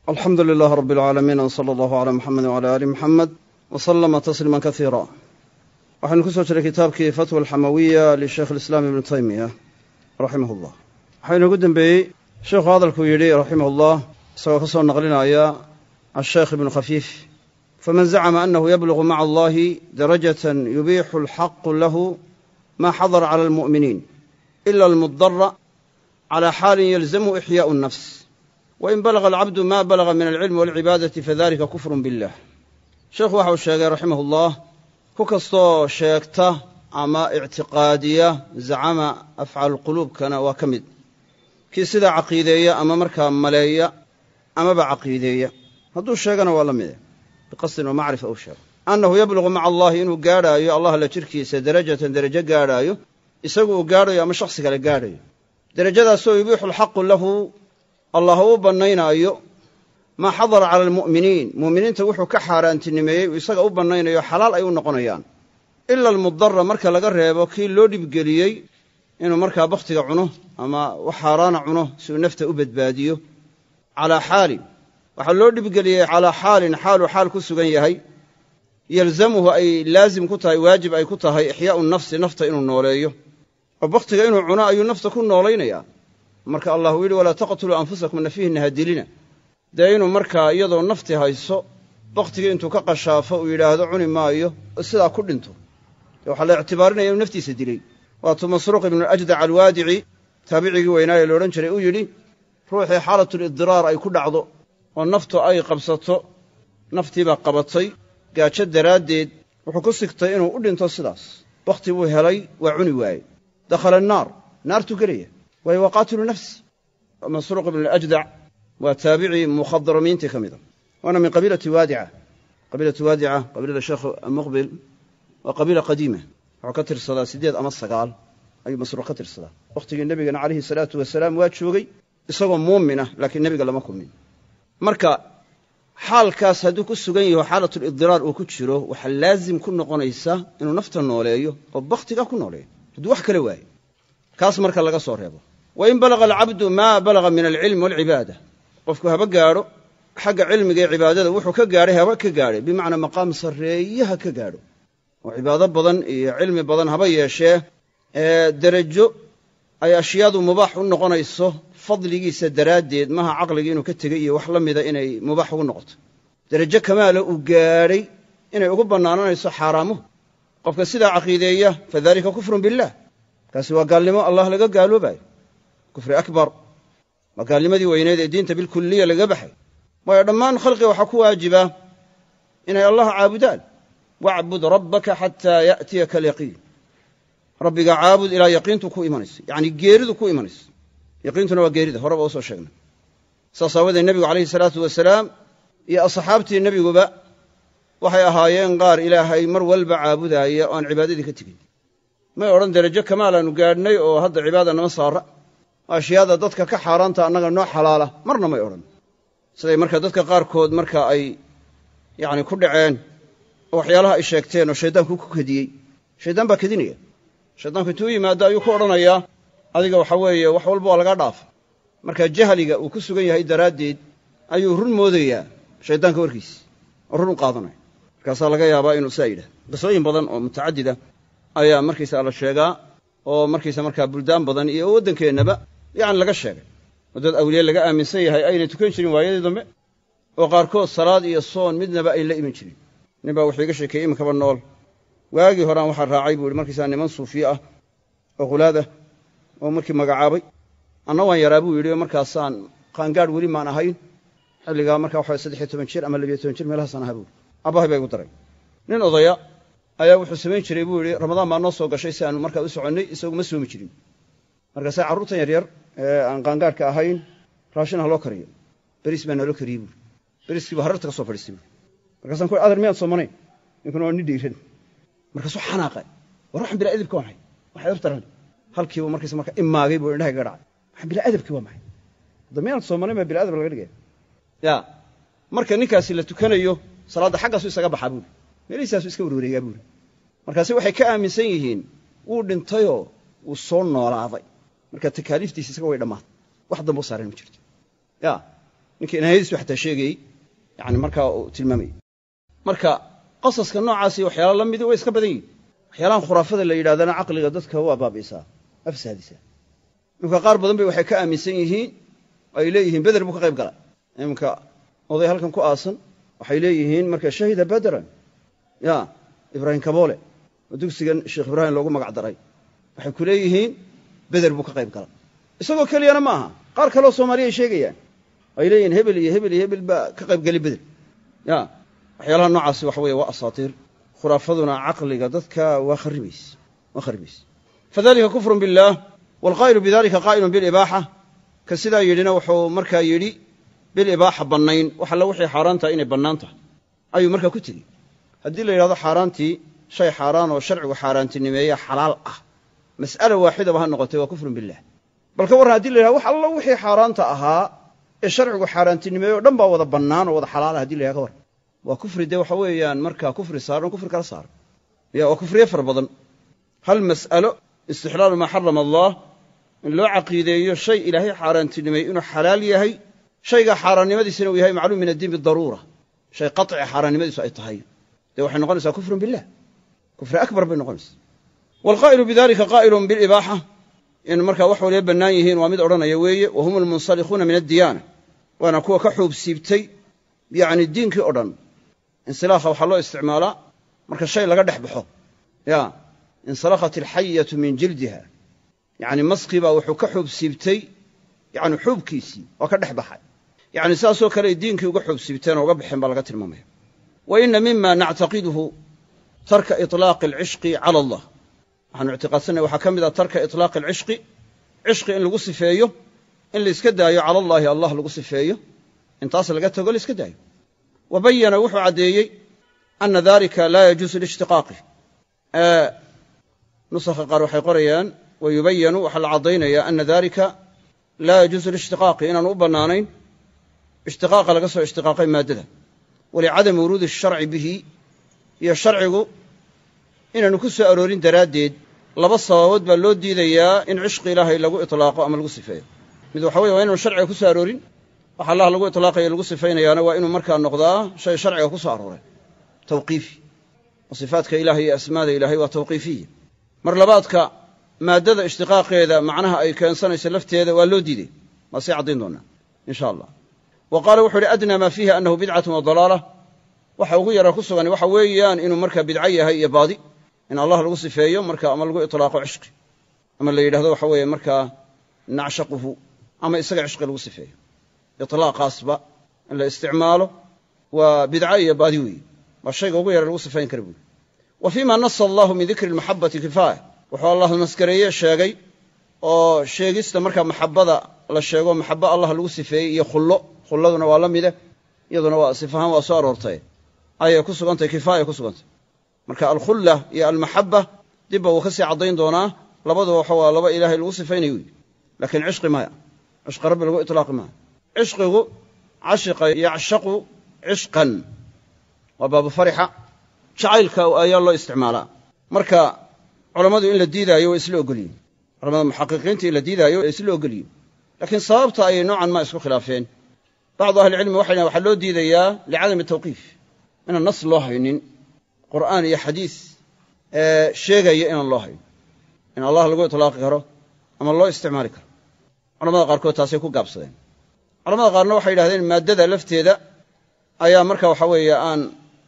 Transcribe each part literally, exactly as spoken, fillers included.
الحمد لله رب العالمين وصلى الله على محمد وعلى آل محمد وسلم تسليما كثيرا. waxaynu ku soo jiray kitaabkii fatwa alxamawiya lisheekh alislaam ibnu taymiya raximahullah. waxaynu ugu dambeeyey sheekhu hadalkuu yidhi raximahullah isagoo ka soo naqlinaya asheekh ibnu khafiif faman zacama annahu yablugu maca allahi darajatan yubiixu alxaqu lahu ma xadara cala almu'miniin ila almudara cala xaalin yalzamu ixyaau nnafs wain balaga alcabdu ma balaga min alcilmi walcibaadati fadalika kufrun billah. sheekhu waxa uu sheegay raximahullah ku kastoo sheegta ama ictiqaadiya zacama afcaal quluubkana waa ka mid kii sidaa caqiideeya ama markaa maleeya amaba caqiideeya hadduu sheegana waa la mide biqasdin wa macrifa uu sheego annahu yablugu maca allahi inuu gaadhaayo allah la jirkiisa darajatan derajo gaadhaayo isagu uu gaadhayo ama shakhsi kale gaadhayo derajadaasoo yubiixu alxaqu lahu allah uu bannaynaayo maa xadara cala almu'miniin mu'miniinta wuxuu ka xaaraantinimeeyey uu isaga u bannaynayo xalaal ay u noqonayaan ila almudara marka laga reebo kii loo dhibgeliyey inuu markaa bakhtiga cuno ama wax xaaraana cuno si uu nafta u badbaadiyo calaa xaalin waxaa loo dhibgeliyey calaa xaalin xaaluu xaal ku sugan yahay yalzamuhu ay laazim ku tahay waajib ay ku tahay ixyaau nafsi nafta inuu nooleeyo oo bakhtiga inuu cuno ayuu nafta ku noolaynayaa marka allah uu yidhi walaa taqtuluu anfusakum nafihinna ha dilina dee inuu markaa iyadoo nafti hayso bakhtigii intuu ka qashaafo uu yidhaahdo cuni maayo sidaa ku dhinto dee waxaa la ictibaarinaya inuu naftiisa dilay waatuu masruuq ibnu ajdac alwaadici taabicigii weynaaye loodhan jiray uu yidhi ruuxii xaalatulidiraar ay ku dhacdo oo naftu ay qabsato naftiibaa qabatay gaajo daraaddeed wuxuu ku sigtay inuu u dhinto sidaas bakhti buu helay waa cuni waaye dakhala annaar naartuu gelaya waayo waa qaatilu nafsi masruuq ibnu ajdac waa taabici mukhadramiintii ka mida waana min qabiilati waadica qabiilatu waadica qabiilada sheekh muqbil waa qabiila qadiima wuxuu ka tirsadaa siddeed ama sagaal ayuu masruuq ka tirsadaa wakhtigii nebigana calayhi salaatu wasalaam waa joogay isagoo muumin ah laakiin nebiga lama kulmin marka xaalkaas hadduu ku sugan yaho xaalatulidiraar uu ku jiro waxaa laazim ku noqonaysa inuu nafta nooleeyo oo bakhtiga ku nooleeyo hadduu wax kale waayo kaas marka laga soo reebo wain balaga alcabdu maa balaga min alcilmi waalcibaada qofku haba gaadho xagga cilmiga iyo cibaadada wuxuu ka gaadhay haba ka gaadhay bimacnaa maqaam sarreeyaha ka gaadho oo cibaado badan iyo cilmi badan haba yeeshee ee derajo ay ashyaadu mubaax u noqonayso fadligiisa daraaddeed maha caqligii inuu ka tegey iyo wax la mida inay mubaax ugu noqoto derajo kamaala uu gaadhay inay ugu bannaananayso xaaraamuhu qofka sidaa caqiideeya fadalika kufrun billaah kaasi waa gaalnimo allah laga gaaloobayo kufri akbar waa gaalnimadii weyneed ee diinta bilkulliya laga baxay waayo dhammaan khalqiga waxaa ku waajiba inay allah caabudaan wacbud rabbaka xataa ya'tiyaka alyaqiin rabbiga caabud ilaa yaqiintu ku imanayso yacnii geeridu ku imanayso yaqiintuna waa geerida horeba u soo sheegnay saas aawadeed nebigu calayhi salaatu wasalaam iyo asxaabtii nebiguba waxay ahaayeen qaar ilaahay mar walba caabudaaya oo aan cibaadadii ka tegin may odhan derajo kamaalaannu gaadhnay oo hadda cibaada nama saara ashyaada dadka ka xaaraanta annaga noo xalaala marna may odhan siday marka dadka qaarkood marka ay yacni ku dhaceen oo waxyaalaha ay sheegteen oo shayddaanku ku kadiyey shayddaan baa kadinaya shayddaanku intuu u yimaado ayuu ku odhanayaa adiga waxa weeye wax walba waa lagaa dhaafa marka jahliga uu ku sugan yahay daraaddeed ayuu run moodayaa shayddaanka warkiisi oo run u qaadanaya markaasaa laga yaabaa inuu saa yidhah qisooyin badan oo mutacadida ayaa markiisa la sheegaa oo markiisa markaa buldaan badan iyo waddankeennaba yacni laga sheegay oo dad awliye laga aaminsan yahay aynay tukan jirin waayadii dambe oo qaarkood salaad iyo soon midnaba ay la iman jirin nin baa wuxuu iga sheekeeyey iminkaba nool waagii horaan waxaa raacay buu ihi markiisaa niman suufiye ah oo khulaad ah oo markii magacaabay anna waan yaraa buu yidhi markaasaan qaangaadh weli maan ahayn xilligaa markaa waxa saddex iyo toban jir ama labiyo toban jir meelahaasaan ahaa buuhi abbahay baa igu daray nin odaya ayaa wuxuu samayn jiray buu yidhi ramadaan baa noo soo gashay si aanu markaa u soconnay isagu ma soomi jirin markaasay carruurtan yaryar ee aan qaangaadhka ahayn raashin ha loo kariyo beriis baa naloo kariyey buuri beriiskii buu hararta ka soo fadhiistay buuri markaasaan ku adar miyaad soomanayn ninkuna waa ni dhiiran markaasuu xanaaqay war waxaan bilaa adabka waa maxay waxay abtaran halkiibu markiisa marka imaagay buu indhaha gaga dhacay waxaan bilaa adabkii waa maxay hadda miyaad soomanayn baa bilaa adab laga dhigaya yaa marka ninkaasi la tukanayo salaadda xaggaasu isaga baxaa buuri meelihiisaasu iska warwareegaa buuri markaasi waxay ka aaminsan yihiin wuu dhintayoo wuu soo noolaaday marka takaaliiftiisa isaga way dhammaatay wax dambe u saareen ma jirto yaa ninkii inaydiisu xataa sheegayey yani markaa uu tilmaamayey marka qasaska noocaasi waxyaala la midi way iska badan yihin waxyaalahan khuraafada la yidhahdana caqliga dadka waa baabi'isaa afsaadisaa iminka qaar badan bay waxay ka aaminsan yihiin ay leeyihiin beder buu ka qayb galay iminka oday halkan ku aasan waxay leeyihiin marka shahida bederan ya ibraahim kaboole oo dugsigan sheekh ibraahim loogu magac daray waxay ku leeyihiin beder buu ka qayb galay isagoo keliyana ma aha qaar kaleoo soomaaliya ay sheegayaan ay leeyihiin hebel iyo hebel iyo hebel baa ka qayb geli beder ya waxyaalaha noocaasi waxa weeye waa asaatiir khuraafaduna caqliga dadka waa kharibays waa kharibays fadalika kufrun billaah waalqaa'ilu bidalika qaa'ilun bilibaaxa ka sidaa yidhina wuxuu markaa yidhi bilibaaxa bannayn wax alla wixii xaaraan tahay inay bannaan tahay ayuu markaa ku tegey haddii la yidhahdo xaaraantii shay xaaraan oo sharcigu xaaraantinimeeya xalaal ah mas'ala waaxidaba ha noqotay waa kufrun billah bal ka warran hadii la yidhahdo wax alla wixii xaaraanta ahaa ee sharcigu xaaraantinimeeyo o dhan baa wada bannaan oo wada xalaala hadii la yidhahdo ka warran waa kufri dee waxa weeyaan markaa kufri saaran kufri kala saaran ya waa kufriye fara badan hal mas'alo istixlaalu maa xarama allah in loo caqiideeyo shay ilaahay xaaraantinimeey inuu xalaal yahay shaygaa xaaraannimadiisina uu yahay macluum min addiin bidaruura shay qaطci xaaraannimadiisu ay tahay dee waxay noqonaysaa kufrun billah kufri akbar bay noqonaysaa waalqaa'ilu bidalika qaa'ilun bilibaaxa in markaa wax waliba bannaan yihiin waa mid odhanaya weeye wa hum almunsalikhuuna min addiyaana waana kuwa ka xuub siibtay yacni diinkii o dhan insilaakha waxaa loo isticmaalaa marka shay laga dhex baxo ya insalakhat alxayatu min jildiha yacni maskii baa wuxuu ka xuub siibtay yani xuubkiisii waa ka dhex baxay yani saasoo kale ay diinkii uga xuub siibteen oo uga baxeen baa laga tilmaamaya wa ina mima nactaqiduhu tarka iطlaaqi alcishqi cala allah waxaanu ictiqaadsannay waxaa ka mid ah tarka iطlaaqi alcishqi cishqi in lagu sifeeyo in la iska daayo cala allahi allah lagu sifeeyo intaas laga tago la iska daayo wa bayana wuxuu caddeeyey ana dalika laa yajuusu liishtiqaaqi nusakha qaar waxay qorayaan wa yubayanu waxaa la caddaynayaa ana dalika laa yajuusu liishtiqaaqi inaanu u bannaanayn ishtiqaaqa laga soo ishtiqaaqay maaddada walicadami wuruudi asharci bihi iyo sharcigu inaanu ku soo aroorin daraaddeed laba sababood baa loo diidayaa in cishqi ilaahay lagu itlaaqo ama lagu sifeeyo mid waxa weye waa inaanu sharciga ku soo aroorin waxa allah lagu itlaaqayo lagu sifaynayaana waa inuu markaa noqdaa shay sharciga ku soo arooray tawqiifi oo sifaatka ilahay iyo asmaada ilaahay waa tawqiifiya mar labaadka maaddada ishtiqaaqeeda macnaha ay keensanayso lafteeda waa loo diiday waa sii caddayn doonaa in sha allah wa qaala wuxuu uhi adnaa maa fiihi annahu bidcatun wa dalaalah waxa ugu yara ku sugan waxa weeyaan inuu markaa bidco yahay iyo baadi in allah lagu sifeeyo marka ama lagu itlaaqo cishqi ama la yidhahdo waxa weeye markaa nacshaquhu ama isaga cishqi lagu sifeeyo itlaaqaasba in la isticmaalo waa bidco iyo baadi weeye waa shayga ugu yara lagu sifayn kara buuri wa fiima nasa allahu min dikri lmaxabati kifaaya wuxuu allah maskareeye sheegay oo sheegista markaa maxabada la sheego maxabo allah lagu sifeeyey iyo khullo khulladuna waa la mide iyaduna waa sifahaan waa soo aroortay ayay ku sugantahay kifaaya ku sugantay marka alkhulla iyo almaxaba dibba wuu ka sii caddayn doonaa labaduba waxa waa laba ilaahay lagu sifaynayo wey laakiin cishqi maya cishqi rabbi lagu itlaaqi maayo cishqigu cashiqa yacshaqu cishqan waa baabu farixa jacaylka ayaa loo isticmaalaa marka culammadu in la diidaayo way isla ogolyihin culamada muxaqiqiinta in la diidaayo way isla ogolyihin laakiin sababta ayay noocan ma isku khilaafeen bacdu ahlicilmi waxay dhahen waxaa loo diidayaa licadami tawqiif inaan nas loo haynin qur'aan iyo xadiis ee sheegaya inaan loo haynin in allah lagu itlaaqi karo ama loo isticmaali karo culamada qaarkood taasay ku gaabsadeen culamada qaarna waxay yidhahdeen maaddada lafteeda ayaa marka waxa weeye aan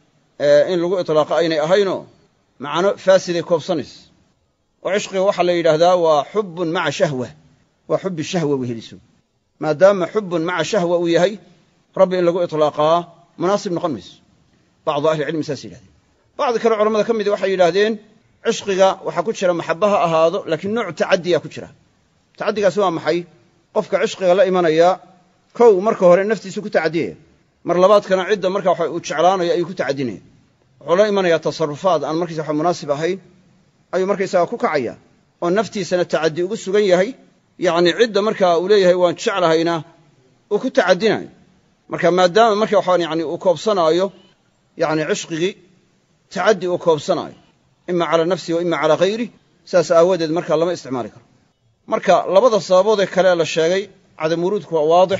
in lagu itlaaqo aynay ahaynoo macno faasiday koobsanaysa oo cishqiga waxaa la yidhaahdaa waa xubbun maca shahwa waa xubbi shahwa weheliso maadaama xubbun maca shahwa uu yahay rabbi in lagu itlaaqaa munaasib noqon mayso bacdu ahlicilmi saas yidhahdeen bacdi kale culamada ka midi waxay yidhaahdeen cishqiga waxaa ku jira maxaba ha ahaado laakiin nooc tacadiyaa ku jira tacaddigaasi waa maxay qofka cishqiga la imanaya kow marka hore naftiisu ku tacadiyaya mar labaadkana cidda marka waxa uu jeclaanayo ayuu ku tacadinaya wuxuu la imanayaa tasarufaad aan markiisa waxa munaasib ahayn ayuu markaysaga ku kacaya oo naftiisana tacaddi ugu sugan yahay yacni cidda markaa uu leeyahay waan jeclahayna uu ku tacadinayo marka maadaama marka waxaan yani uu koobsanaayo yacni cishqigii tacaddi uu koobsanaayo ima cala nafsihi wa ima calaa hayri saas aawadeed markaa lama isticmaali karo marka labada sababoodee kale la sheegay cadam wuruudku waa waadix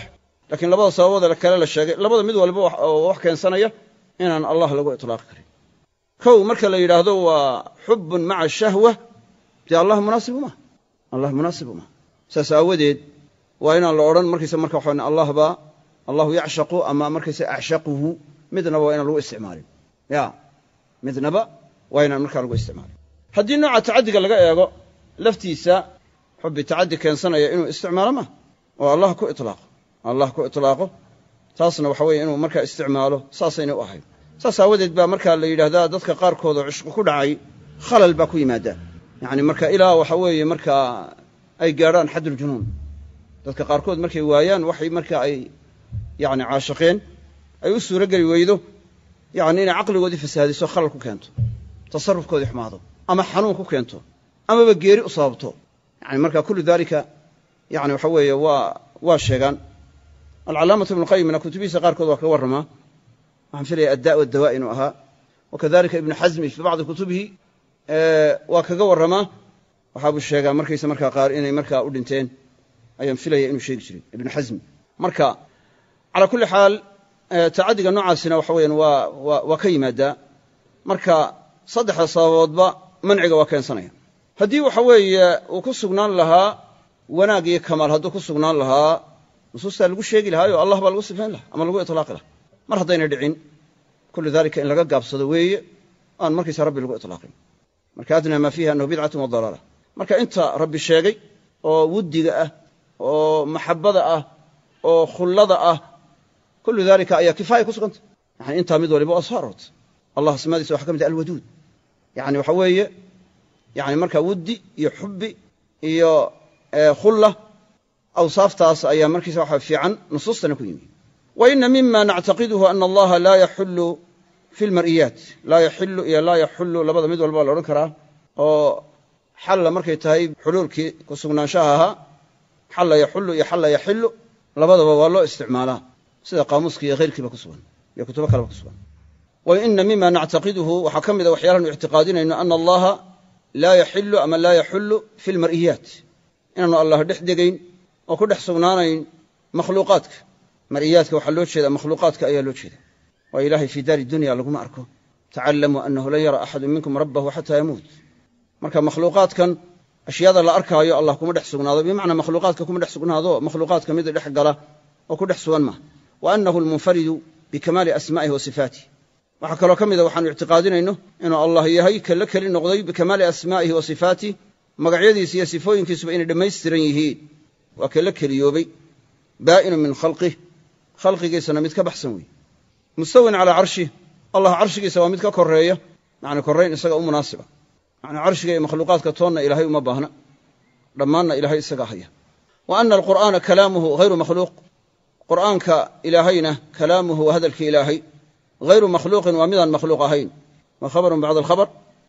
laakiin labada sababood ee kale la sheegay labada mid walba wax keensanaya inaan allah lagu itlaaqi karin kow marka la yidhaahdo waa xubbun maca shahwa dee allah munaasib uma allah munaasib uma saas aawadeed waa inaan la odhan markiisa marka waxaan allah baa allahu yacshaqu ama markiisa acshaquhu midnaba waa inaan lagu isticmaalin ya midnaba waa inaan markaa lagu isticmaalin haddii nooca tacaddiga laga eego laftiisa xubbi tacaddi keensanaya inuu isticmaalo ma oo allah ku itlaaqo allah ku itlaaqo taasna waxa weeye inuu markaa isticmaalo saasayna u ahayd saas aawadeed baa markaa la yidhaahdaa dadka qaarkood oo cishqi ku dhacay khalal baa ku yimaada yacni marka ilaa waxa weeye markaa ay gaadhaan xadduljunuun dadka qaarkood markay waayaan waxay markaa ay yacni caashiqeen ay u suuro geli weydo yacni inay caqligoodii fasaahadiso khalal ku keento tasarrufkoodii xumaado ama xanuun ku keento amaba geeri u sababto yani marka kullu daalika yani waxa weeye waa waa sheegaan alcalaamatu ibnu qayimna kutubihiisa qaarkood waa kaga warramaa waxaan filaya addaa waddawaa inuu ahaa wakadalika ibnu xasmi fii bacdi kutubihi waa kaga warramaa waxaabuu sheegaa markaysa markaa qaar inay markaa u dhinteen ayaan filaya inuu sheegi jiray ibnu xasmi marka calaa kulli xaal tacaddiga noocaasina waxa weeyaan waa waa waa ka yimaadaa marka saddexda sababoodba manciga waa keensanaya haddii waxa weeye uu ku sugnaan lahaa wanaag iyo kamaal hadduu ku sugnaan lahaa nusuustaa lagu sheegi lahaa oo allah baa lagu sifayn lahaa ama lagu itlaaqi lahaa mar haddayna dhicin kullu daalika in laga gaabsado weeye aan markiisa rabbi lagu itlaaqin marka adnaa maa fiiha annahu bidcatun wa dalaala marka inta rabbi sheegay oo wuddiga ah oo maxabbada ah oo khullada ah kullu daalika ayaa kifaaya ku suganta yani intaa mid waliba waa soo aroortay allah asmaadiisa waxaa ka mid ah alwaduud yani waxa weeye yani markaa wuddi iyo xubbi iyo khulla awsaaftaas ayaa markiisa waxa fiican nusuustana ku yimi wa ina mima nactaqiduhu ana allaha laa yaxullu fi lmar'iyaat laa yaxillu iyo laa yaxullu labada mid walba la odhan karaa oo xalla markay tahay xuluulkii ku sugnaanshaha ahaa xalla yaxullu iyo xalla yaxillu labadaba waa loo isticmaalaa sida qaamuuska iyo khayrkiiba ku sugan iyo kutubo kaleba ku sugan wa ina mima nactaqiduhu waxaa ka mida waxyaalaanu ictiqaadinayno ana allaha laa yaxillu ama laa yaxullu fi lmar'iyaat inaanu allah dhex degayn oo ku dhex sugnaanayn makhluuqaadka mar'iyaadka waxaa loo jeedaa makhluuqaadka ayaa loo jeeda waa ilaahay fii daari dunya laguma arko tacallamuu annahu lan yara axadu minkum rabbahu xataa yamuut marka makhluuqaadkan ashyaada la arkaayo allah kuma dhex sugnaado bimacnaa makhluuqaadka kuma dhex sugnaado makhluuqaadka mid dhex gala oo ku dhex sugan maaha wa annahu almunfaridu bikamaali asmaa'ihi wa sifaatih waxaa kaloo ka mida waxaanu ictiqaadinayno inuu allah yahay kala keli noqday bikamaali asmaa'ihi wa sifaatih magacyadiisa iyo sifooyinkiisuba inay dhammaystiran yihiin waa kala keliyoobay baa'inu min khalqih khalqigiisana mid ka baxsan weeye mustawin calaa carshih allah carshigiisa waa mid ka koreeya yacni korrayn isaga u munaasiba yacni carshiga iyo makhluuqaadka toonna ilaahay uma baahna dhammaanna ilaahay isagaa haya wa ana alqur'aana kalaamuhu hayru makhluuq qur'aanka ilaahayna kalaamuhu waa hadalkii ilaahay hayru makhluuqin waa midaan makhluuq ahayn waa khabarun bacda alkhabar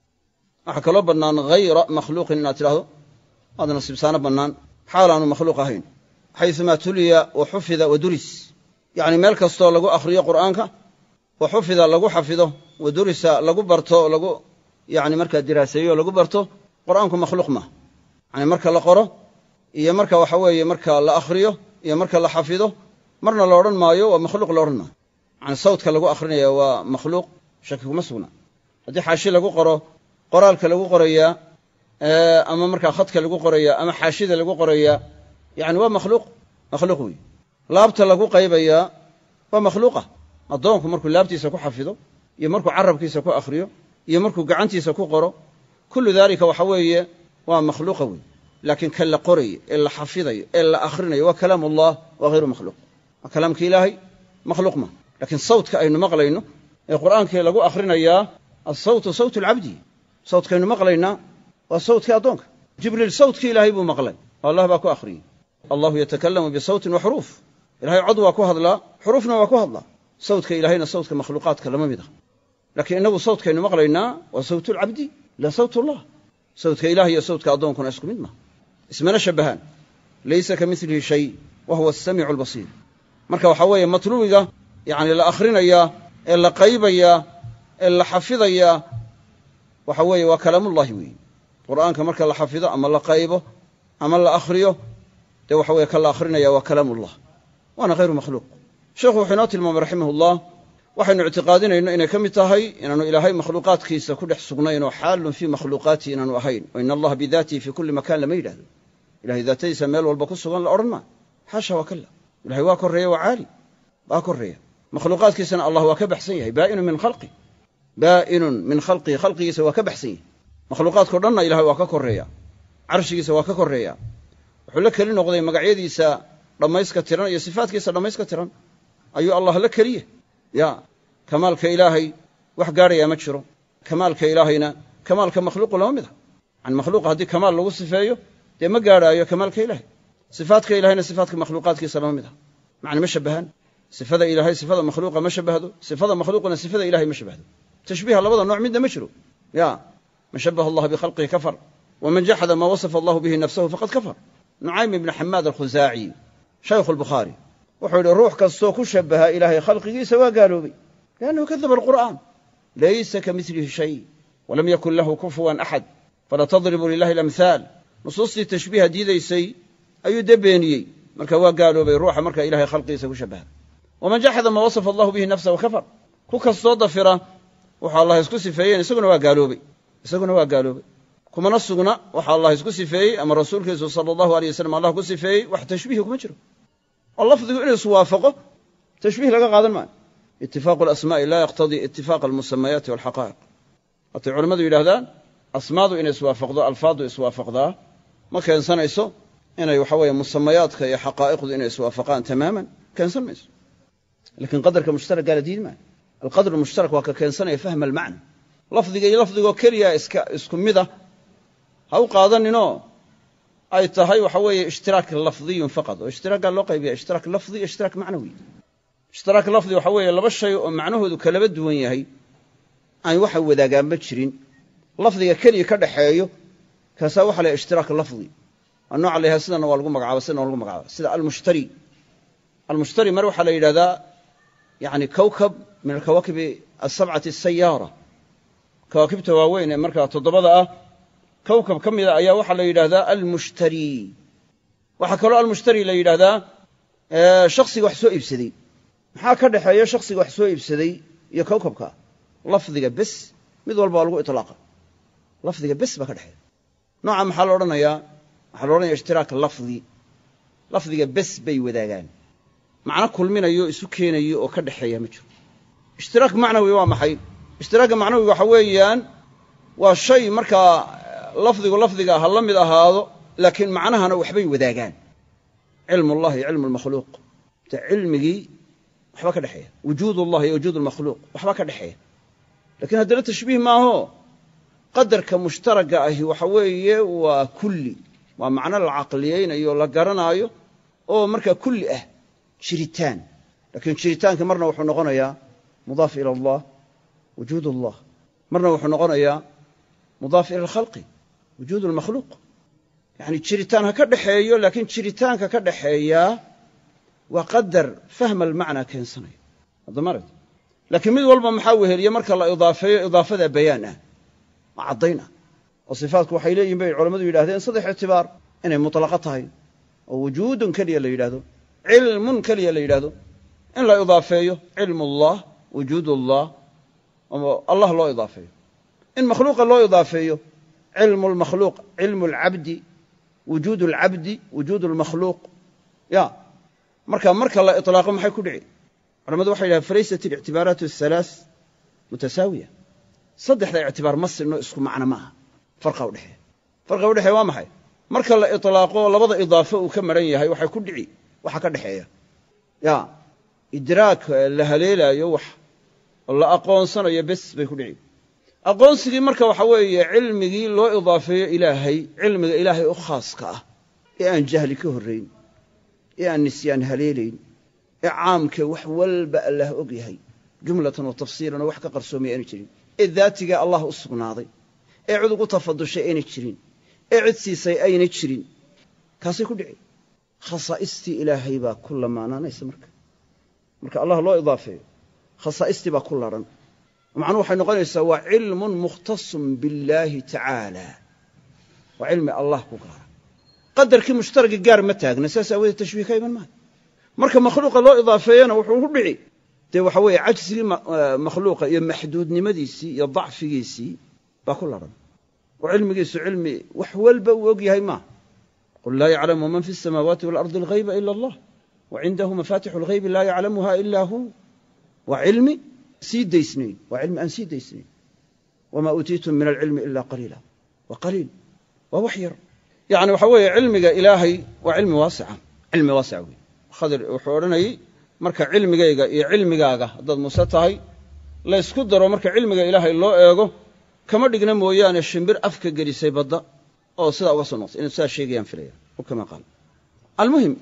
waxaa kaloo bannaan hayra makhluuqin inaad tidhahdo aad nasiibsaano bannaan xaalaanu makhluuq ahayn xaysumaa tuliya wa xufida wa duris yacni meel kastoo lagu akhriyo qur'aanka wa xufida lagu xafido wa durisa lagu barto lagu yacni markaa diraaseeyo lagu barto qur'aanku makhluuq maaha yacni marka la qoro iyo marka waxa weeye marka la akhriyo iyo marka la xafido marna la odhan maayo waa makhluuq la odhan maayo yacni sawdka lagu akhrinaya waa makhluuq shaki kuma sugna haddii xaashi lagu qoro qoraalka lagu qorayaa ama markaa khadka lagu qorayaa ama xaashida lagu qorayaa yani waa makhluuq makhluuq wey laabta lagu qaybayaa waa makhluuqa addoonku markuu laabtiisa ku xafido iyo markuu carabkiisa ku akhriyo iyo markuu gacantiisa ku qoro kullu daalika waxa weeye waa makhluuqa wey laakiin kan la qorayo ee la xafidayo ee la akhrinayo waa kalaam ullah waa hayru makhluuq waa kalaamka ilaahay makhluuq ma laakiin sawdka aynu maqlayno ee qur'aankii lagu akhrinayaa asawtu sawtu alcabdi sawdkaynu maqlaynaa waa sawdkii addoonka jibriil sawdkii ilaahay buu maqlay allah baa ku akhriyey allahu yatakalamu bisawtin wa xuruuf ilahay cod waa ku hadlaa xuruufna waa ku hadlaa sawdka ilaahayna sawdka makhluuqaadka lama mid ah laakiin innagu sawdkaynu maqlaynaa waa sawtulcabdi laa sawtullah sawdka ilaah iyo sawdka addoonkuna isku mid maha ismana shabbahaan laysa ka milihi shay wa huwa asamiicu albasiir marka waxaa weeye matluwiga yacni la akhrinayaa ee la qaybayaa ee la xafidayaa waxa weeye waa kalaamullahi weeye qur'aanka marka la xafido ama la qaybo ama la akhriyo dee waxa weye ka la akhrinaya waa kalaamullah waana hayru makhluuq. sheekhu wuxuu inoo tilmaamay raximahullah waxaynu ictiqaadinayno inay ka mid tahay inaanu ilaahay makhluuqaadkiisa ku dhex sugnayn oo xaalun fii makhluuqaatihi inaanu ahayn oo in allaha bidaatihi fii kulli makaan lama yidhahdo. ilahay daatadiisa meel walba ku sugan la odhan maa, xaasha waa kala. ilahay waa korreeya, waa caali, waa korreeya. makhluuqaadkiisana allah waa ka baxsan yahay, baa'inun min khalqi baa'inun min khalqihi, khalqigiisa waa ka baxsan yahay. makhluuqaadkao dhanna ilahay waa ka korreeya, carshigiisa waa ka korreeya. wuxuu la keli noqday magacyadiisa dhammayska tiran iyo sifaadkiisa dhammayska tiran ayuu allah la keliye. ya kamaalka ilaahay wax gaadhayaa ma jiro. kamaalka ilaahayna kamaalka makhluuqu lama mid ah. yani makhluuqa haddii kamaal lagu sifeeyo dee ma gaadhaayo kamaalka ilaahay. sifaadka ilahayna sifaadka makhluuqaadkiisa lama mid ah, macni ma shabahan. sifada ilaahay sifada makhluuqa ma shabahdo, sifada makhluuquna sifada ilahay ma shabahdo. tashbiiha labada nooc midna ma jiro. ya man shabaha allah bikhalqihi kafar waman jaxada maa wasafa allahu bihi nafsahu faqad kafar. nucaym ibni xamaad alkhusaaci shaykhu lbukhaari wuxuu yidhi ruux kastoo ku shabaha ilaahay khalqigiisa waa gaaloobay, liannahu kadaba alqur'aan laysa kamilihi shay walam yakun lahu kufuwan axad fala tadribu lilahi alamhaal. nusuustii tashbiiha diidaysay ayuu dee beeniyey, marka waa gaaloobay ruuxa marka ilahay khalqigiisa ku shabaha. waman jaxada maa wasafa allahu bihi nafsahu kafar. ku kastoo dafira waxa allah isku sifeeyeen isaguna waa gaaloobay isaguna waa gaaloobay. kumana sugna waxa allah isku sifeeyey ama rasuulkiisu sala allahu alay wasalam allah ku sifeeyey wax tashbiihi kuma jiro. oo lafdigu inuu iswaafaqo tashbiih laga qaadan maayo. itifaaqu alasmaa'i laa yaqtadii itifaaqa almusamayaati walxaqaa'iq. hatay culammadu yidhahdaan asmaadu inay iswaafaqdo, alfaadu iswaafaqdaa ma keensanayso inay waxa weeye musamayaadka iyo xaqaa'iqdu inay iswaafaqaan tamaaman keensan mayso. laakiin qadarka mushtaraggaa la diidi maayo. alqadru mushtarak waa ka keensanaya fahma almacna. lafdiga iyo lafdigoo keliya iska isku mid ah ha u qaadaninoo ay tahay waxa weeye ishtiraak lafdiyun faqad. oo ishtiraagaa loo qaybiya ishtiraak lafdi iyo ishtiraak macnawi. ishtiraak lafdi waxa weeye laba shay oo macnahoodu kalaba duwan yahay aan waxa wadaagaanba jirin, lafdiga keliya ka dhaxeeyo kaasaa waxa la yahay ishtiraak lafdi. waa nooca la yahay sidana waa lagu magacaaba sidana waa lagu magacaaba sida almushtari. almushtari mar waxaa la yidhahdaa yani kawkab min alkawaakibi asabcati asayaara. kawaakibta waaweyn ee markaa toddobada ah kawkab ka mida ayaa waxaa la yidhahdaa almushtari. waxaa kaloo almushtari la yidhahdaa shaksiga wax soo iibsaday. maxaa ka dhexeeya shaksiga wax soo iibsaday iyo kawkabka? lafdiga bes, mid walba waa lagu itlaaqa. lafdiga bes baa ka dhexeeya. nooca maxaa la odhanayaa? waxaa la odhanaya ishtiraak lafdi. lafdiga bes bay wadaagaan, macno kulminayo isu keenayo oo ka dhexeeya ma jiro. ishtiraak macnawi waa maxay? ishtiraakga macnawiga waxa weeyaan waa shay markaa lafdigu lafdiga ha la mid ahaado laakiin macnahana waxbay wadaagaan. cilmu ullahi iyo cilmu lmakhluuq, te cilmigii waxba ka dhexeeya. wujuud ullahi iyo wujuud lmakhluuq waxba ka dhexeeya. lakiin haddana tashbiih maaho qadarka mushtaragga ahi waxa weeye waa kulli, waa macno la caqliyeynayo la garanaayo oo markaa kulli ah jiritaan. laakiin jiritaanka marna wuxuu noqonayaa mudaaf ila allah wujuud ullah, marna wuxuu noqonayaa mudaaf ila alkhalqi wujuud lmakhluuq. yani jiritaan ha ka dhexeeyo, laakiin jiritaanka ka dhexeeyaa waa qadar fahma almacnaa keensanaya. hadda marad laakiin mid walba maxaa weheliya marka la idaafeeyo idaafada bayaan ah ma caddayn ah. oo sifaatku waxay leeyihin bay culammadu yidhahdeen saddex ictibaar inay mutlaqa tahay oo wujuudun keliya la yidhahdo, cilmun keliya la yidhahdo, in la idaafeeyo cilmu ullah wujuud ullah oo allah loo idaafeeyo, in makhluuqa loo idaafeeyo cilmu lmakhluuq cilmu alcabdi wujuud alcabdi wujuud lmakhluuq. ya marka marka la ilaaqo maxay ku dhici? culamadu waxay yidhahdeen falaysat alictibaaraat ahalaaث mutasaawiya. saddexda ictibaar ma sinno isku macno ma aha. farqa udhexeeya farqa udhexeeya waa maxay? marka la ilaaqo labada idaafo uu ka maran yahay waxay ku dhici waxa ka dhexeeya. ya idraak la haleelaayo wax oo la aqoonsanayo bes bay ku dhici. aqoonsigii marka waxa weeye cilmigii loo idaafeeyo ilaahay, cilmiga ilaahay u khaaska ah ee aan jahli ka horrayn, ee aan nisyaan haleelayn, ee caamkee wax walba allah og yahay jumlatan wa tafsiilan oo wax ka qarsoomaya aanu jirin, ee daatiga allah u sugnaaday, ee cid ugu tafadushay ayna jirin, ee cid siisay ayna jirin, kaasay ku dhici. khasaa'istii ilaahay baa ku lamaanaanaysa marka marka allah loo idaafeeyo khasaa'istii baa ku laran. macnuhu waxay noqonaysaa waa cilmun mukhtasun billaahi tacaala, waa cilmi allah ku gaara. qadarkii mushtaragi gaar ma taagna, saas aawadeed tashbiih ka iman maayo. marka makhluuqa loo idaafeeyana wuxuu ku dhici dee waxa weeye cajsigii makhluuqa iyo maxduudnimadiisii iyo dacfigiisii baa ku laran oo cilmigiisu cilmi wax walba uu og yahay maaha qul laa yaclamu man fi الsamaawaati waalardi alghayba ila allah wacindahu mafatixu اlghaybi laa yaclamuha ila hu waa cilmi sii daysnayn waa cilmi aan sii daysnayn wamaa uutiitum min alcilmi ila qaliila wa qaliil waa wax yar yani waxa weeye cilmiga ilaahay waa cilmi waasica cilmi waasica wey khadir wuxuu odhanayay marka cilmigayga iyo cilmigaaga haddaad muse tahay laysku daro marka cilmiga ilaahay loo eego kama dhigna mooyaane shimbir afka gelisay badda oo sidaa uga soo noqtay inay sidaa sheegayaan filaya o kama qaal almuhim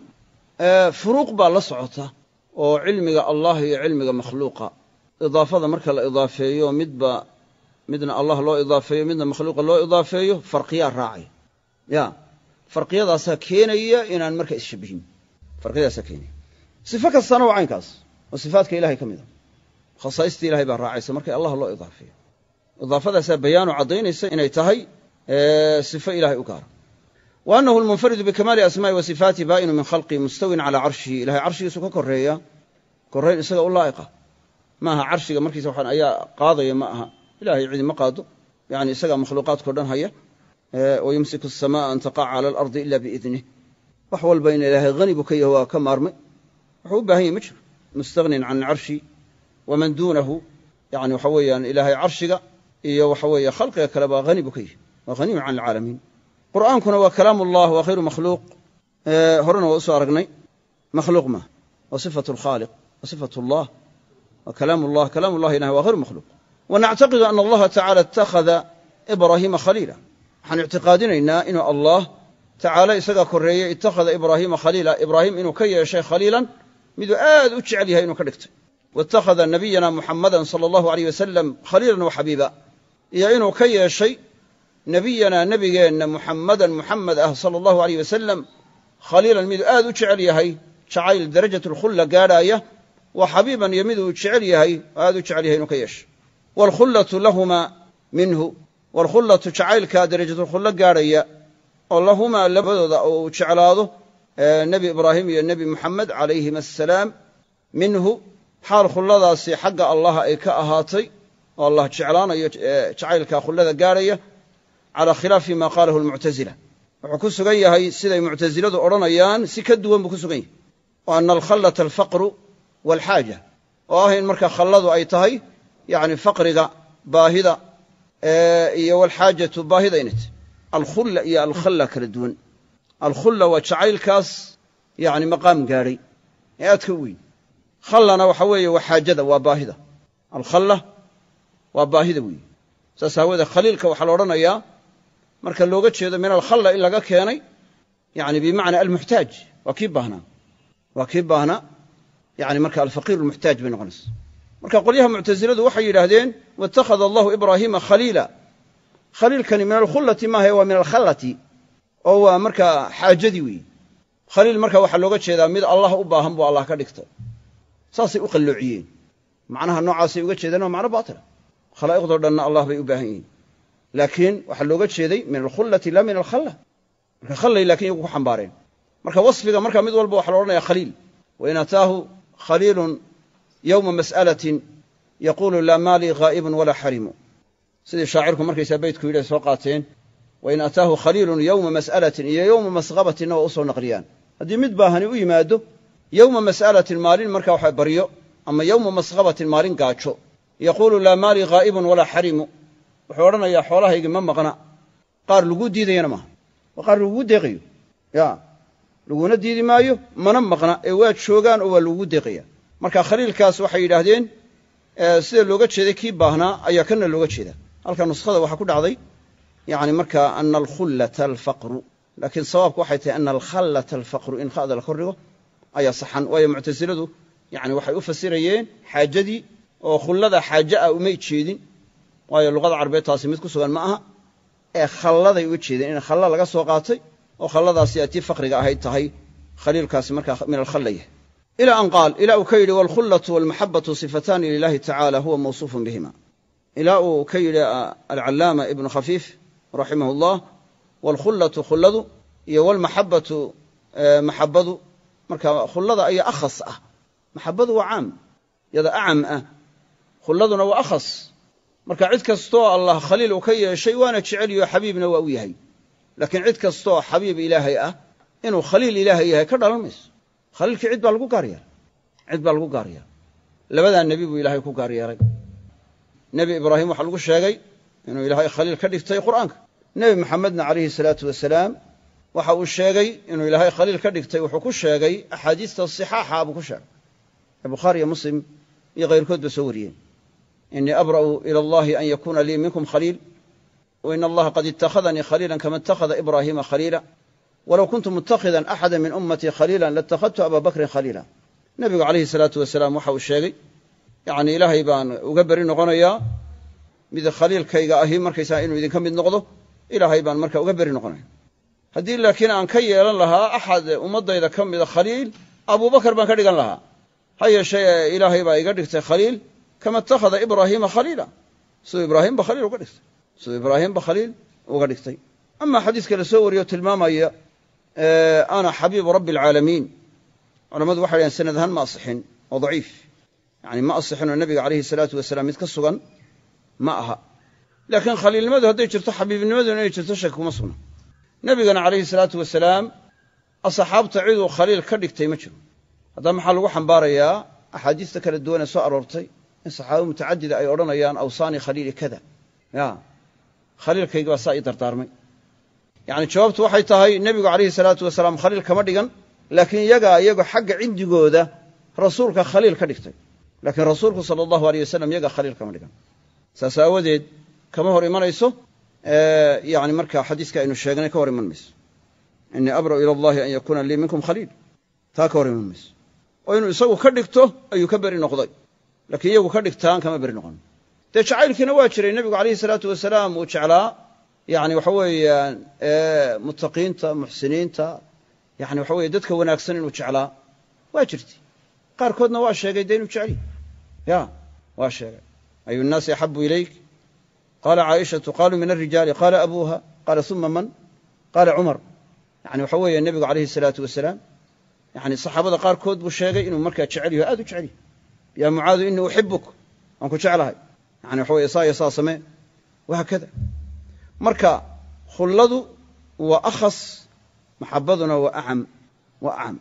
furuuq baa la socota oo cilmiga allah iyo cilmiga makhluuqa idaafada marka la idaafeeyo midba midna allah loo idaafeeyo midna makhluuqa loo idaafeeyo farqiyaa raacay ya farqiyadaasaa keenaya inaan marka isshabihin farqiyadaasaa keenaya sifo kastana waa caynkaas oo sifaadka ilahay ka mid a khasaaistii ilahay baa raacaysa markay allah loo idaafeeyo idaafadaasaa bayaanu caddaynaysa inay tahay sifo ilahay u gaara wa annahu almunfaridu bikamaali asmaa'i wa sifaati baa'inu min khalqihi mustawin calaa carshihi ilahay carshigiisu ka korreeya korrayn isaga u laa'iqa maaha carshiga markiisa waxaan ayaa qaadaya ma aha ilahay cidi ma qaado yani isagaa makhluuqaadkao dhan haya wayumsiku aلsamaaءa an taqaca cala alardi ila biidnih wax walba in ilaahay hani buu ka yahay waa ka maarmay wuxuu u baahan yahy ma jiro mustagnin can alcarshi waman duunahu yani waxa weeyaan ilaahay carshiga iyo waxa weeye khalqiga kale baa hani buu ka yahay waa haniyun can alcaalamiin qur'aankuna waa kalaam ullah waa khayru makhluuq horena waa usoo aragnay makhluuq maaha waa sifatu alkhaaliq wa sifatu allah wa kalaam ullah kalaam ullahi ilahi waa hayru makhluuq wanactaqidu ana allaha tacala ittakhada ibraahiima khaliila waxaan ictiqaadinaynaa inuu allah tacaala isagaa korreeyey ittakhada ibraahiima khaliila ibraahim inuu ka yeeshay khaliilan miduu aad u jecel yahay inuu ka dhigtay waittakhada nabiyana muxamadan sala allahu aleyh wasalam khaliilan wa xabiiba iyo inuu ka yeeshay nebiyanaa nebigeenna muxammadan muxamed ah sala allahu aleyh wasalam khaliilan miduu aad u jecel yahay jacayl darajatulkhulla gaadhaaya wa xabiiban iyo miduu jecel yahay oo aad u jecel yahay inuu ka yeeshay waalkhullatu lahumaa minhu waalkhullatu jacaylkaa darajatulkhullo gaadhaya oo lahumaa labadooda uu jeclaado nebi ibraahim iyo nebi muxamed calayhim assalaam minhu xaal khulladaasi xagga allah ay ka ahaatay oo allah jeclaanayo jacaylkaa khullada gaadhaya calaa khilaafi maa qaalahu almuctasila wuxuu ku sugan yahay siday muctasiladu odhanayaan si ka duwan buu ku sugan yahay oo ana alkhallata alfaqru waalxaaja oo ah in markaa khalladu ay tahay yacni faqriga baahida iyo walxaajatu baahida inay tahy alkhulla iyo alkhalla kala duwan alkhulla waa jacaylkaas yani maqaam gaadhay ee aadka u weyn khallana waxa weeye waa xaajada waa baahida alkhalla waa baahida weeye saas aawoodee khaliilka waxaa la odhanayaa marka looga jeedo min alkhalla in laga keenay yani bimacnaa almuxtaaj waa kii baahnaa waa kii baahnaa yani marka alfaqiir almuxtaaj bay noqonaysa marka qolyaha muctasiladu waxay yidhaahdeen waittakhada allahu ibraahiima khaliila khaliilkani min alkhullati maahae waa min alkhallati oo waa markaa xaajadii weeye khaliil marka waxaa looga jeedaa mid allah u baahan buu allah ka dhigtay saasay u qalloociyeen macnaha noocaasay uga jeedeen waa macno baatila khalaa'iqdoo dhanna allah bay u baahan yihiin laakiin waxaa looga jeeday min alkhullati la min alkhalla marka khallay lakiin iyagu ku xambaareen marka wasfiga marka mid walba waxa la odhanaya khaliil wain ataahu khaliilun yowma mas'alatin yaquulu laa maalii ghaa'ibun walaa xarimu sidii shaacirku markaysaa beydku yidhi ay soo qaateen wain ataahu khaliilun yowma mas'alatin iyo yowma masqabatinna waa u soo naqliyaan haddii mid baahani u yimaado yowma mas'alatin maalin markaa waxa baryo ama yowma masqabatin maalin gaajo yaquulu laa maalii ghaa'ibun walaa xarimu wuxuu odhanayaa xoolahaygii ma maqna qaar laguu diidayana maaha waa qaar lagugu deeqayo ya laguna diidi maayo mana maqna ee waa joogaan oo waa lagugu deeqaya marka khaliilkaas waxay yidhaahdeen sida looga jeeday kii baahnaa ayaa kana looga jeeda halka nuskhada waxaa ku dhacday yani marka ana alkhullata alfaqru laakiin sawaabku waxay tahay ana alkhallata alfaqru in khada la kordhigo ayaa saxan waayo muctasiladu yani waxay u fasirayeen xaajadii oo khullada xaaje ah umay jeedin waayo luqada carbeed taasi mid ku sugan ma aha ee khalladay uga jeedeen in khalla laga soo qaatay oo khalladaasi atii faqriga ahayd tahay khaliilkaasi markaa min alkhalla yahay ilaa an qaal ilaa uu ka yidhi waalkhullatu waalmaxabatu sifataani lilahi tacaala huwa mawsuufun bihima ilaa uu ka yidhi alcallaama ibnu khafiif raximahu llah waalkhullatu khulladu iyo waalmaxabatu maxabadu marka khullada ayaa akhas ah maxabadu waa caam yada acam ah khulladuna waa akhas marka cid kastoo allah khaliil uu ka yeeshay waana jecel iyo xabiibna waa u yahay laakiin cid kastoo xabiib ilaahay ah inuu khaliil ilaahay yahay ka dhalan mayso khaliilkii cid baa lagu gaar yeelay cid baa lagu gaar yeelay labadaa nebi buu ilaahay ku gaar yeelay nebi ibraahim waxaa lagu sheegay inuu ilaahay khaliil ka dhigtay qur'aanka nebi maxamedna calayhi salaatu wasalaam waxa uu sheegay inuu ilaahay khaliil ka dhigtay wuxuu ku sheegay axaadiista sixaaxa buu ku sheegay ee bukhaari iyo muslim iyo kayrkood ba soo wariyeen inii abra'u ila allahi an yakuuna lii minkum khaliil wa ina allaha qad ittakhadanii khaliilan kama ittakhada ibraahiima khaliila walow kuntu mutakhidan axada min ummatii khaliilan latakhadtu abaa bakrin khaliila nebigu calayhi salaatu wasalaam waxa uu sheegay yacni ilaahay baan uga beri noqonayaa mid khaliilkayga ahi markaysaa inuu idinka mid noqdo ilaahay baan marka uga beri noqonaya haddii laakiin aan ka yeelan lahaa axad ummaddayda ka mida khaliil abubakar baan ka dhigan lahaa ha yeeshee ilaahay baa iga dhigtay khaliil kama ittakhada ibraahiima khaliila siduu ibraahimba khaliil uga dhigtay siduu ibraahimba khaliil uga dhigtay amaa xadiiska la soo wariyo tilmaamaya ana xabiibu rabbi alcaalamiin culammadu waxay dhahen sanad ahaan ma asixin oo daciif yani ma asixinoo nebiga calayhi salaatu wasalaam mid ka sugan ma aha laakiin khaliilnimadu hadday jirto xabiibnimadu inay jirto shaki kuma sugna nebigana calayhi salaatu wasalaam asxaabta ciduu khaliil ka dhigtay ma jiro haddaba maxaa lagu xambaarayaa axaadiista kala duwan ee soo aroortay in saxaaba mutacadida ay odhanayaan awsaani khaliili kada ya khaliilkayga baa saa ii dardaarmay yacni jawaabtu waxay tahay nebigu calayhi salaatu wasalaam khaliil kama dhigan laakiin iyagaa iyago xagga cindigooda rasuulka khaliil ka dhigtay laakiin rasuulku sala allahu aleyh wasalam iyagaa khaliil kama dhigan saas aawadeed kama hor imanayso yani markaa xadiiska aynu sheegnay ka hor iman mayso inii abra'u ila allahi an yakuuna lii minkum khaliil taa ka hor iman mayso oo inuu isagu ka dhigto ayuu ka beri noqday laakiin iyagu ka dhigtaan kama beri noqon dee jacaylkiina waa jiray nebigu calayhi salaatu wasalaam uu jeclaa yani waxa weeyaan muttaqiinta muxsiniinta yani waxa weye dadka wanaagsan inuu jeclaa waa jirtay qaarkoodna waa sheegay dee inuu jecel ya waa sheegay ayu nnaasi axabu ilayk qaala caaishatu qaaluu min alrijaali qaala abuuha qaala uma man qaala cumar yani waxa weeye nebigu calayhi salaatu wasalaam yani saxaabada qaarkood buu sheegay inuu markaa jecel yaho aad u jecel yahy yaa mucaadu inii uxibuk waan ku jeclahay yani waxa weye saa iyo saa samee wahaakada marka khulladu waa akhas maxabaduna waa acam waa acam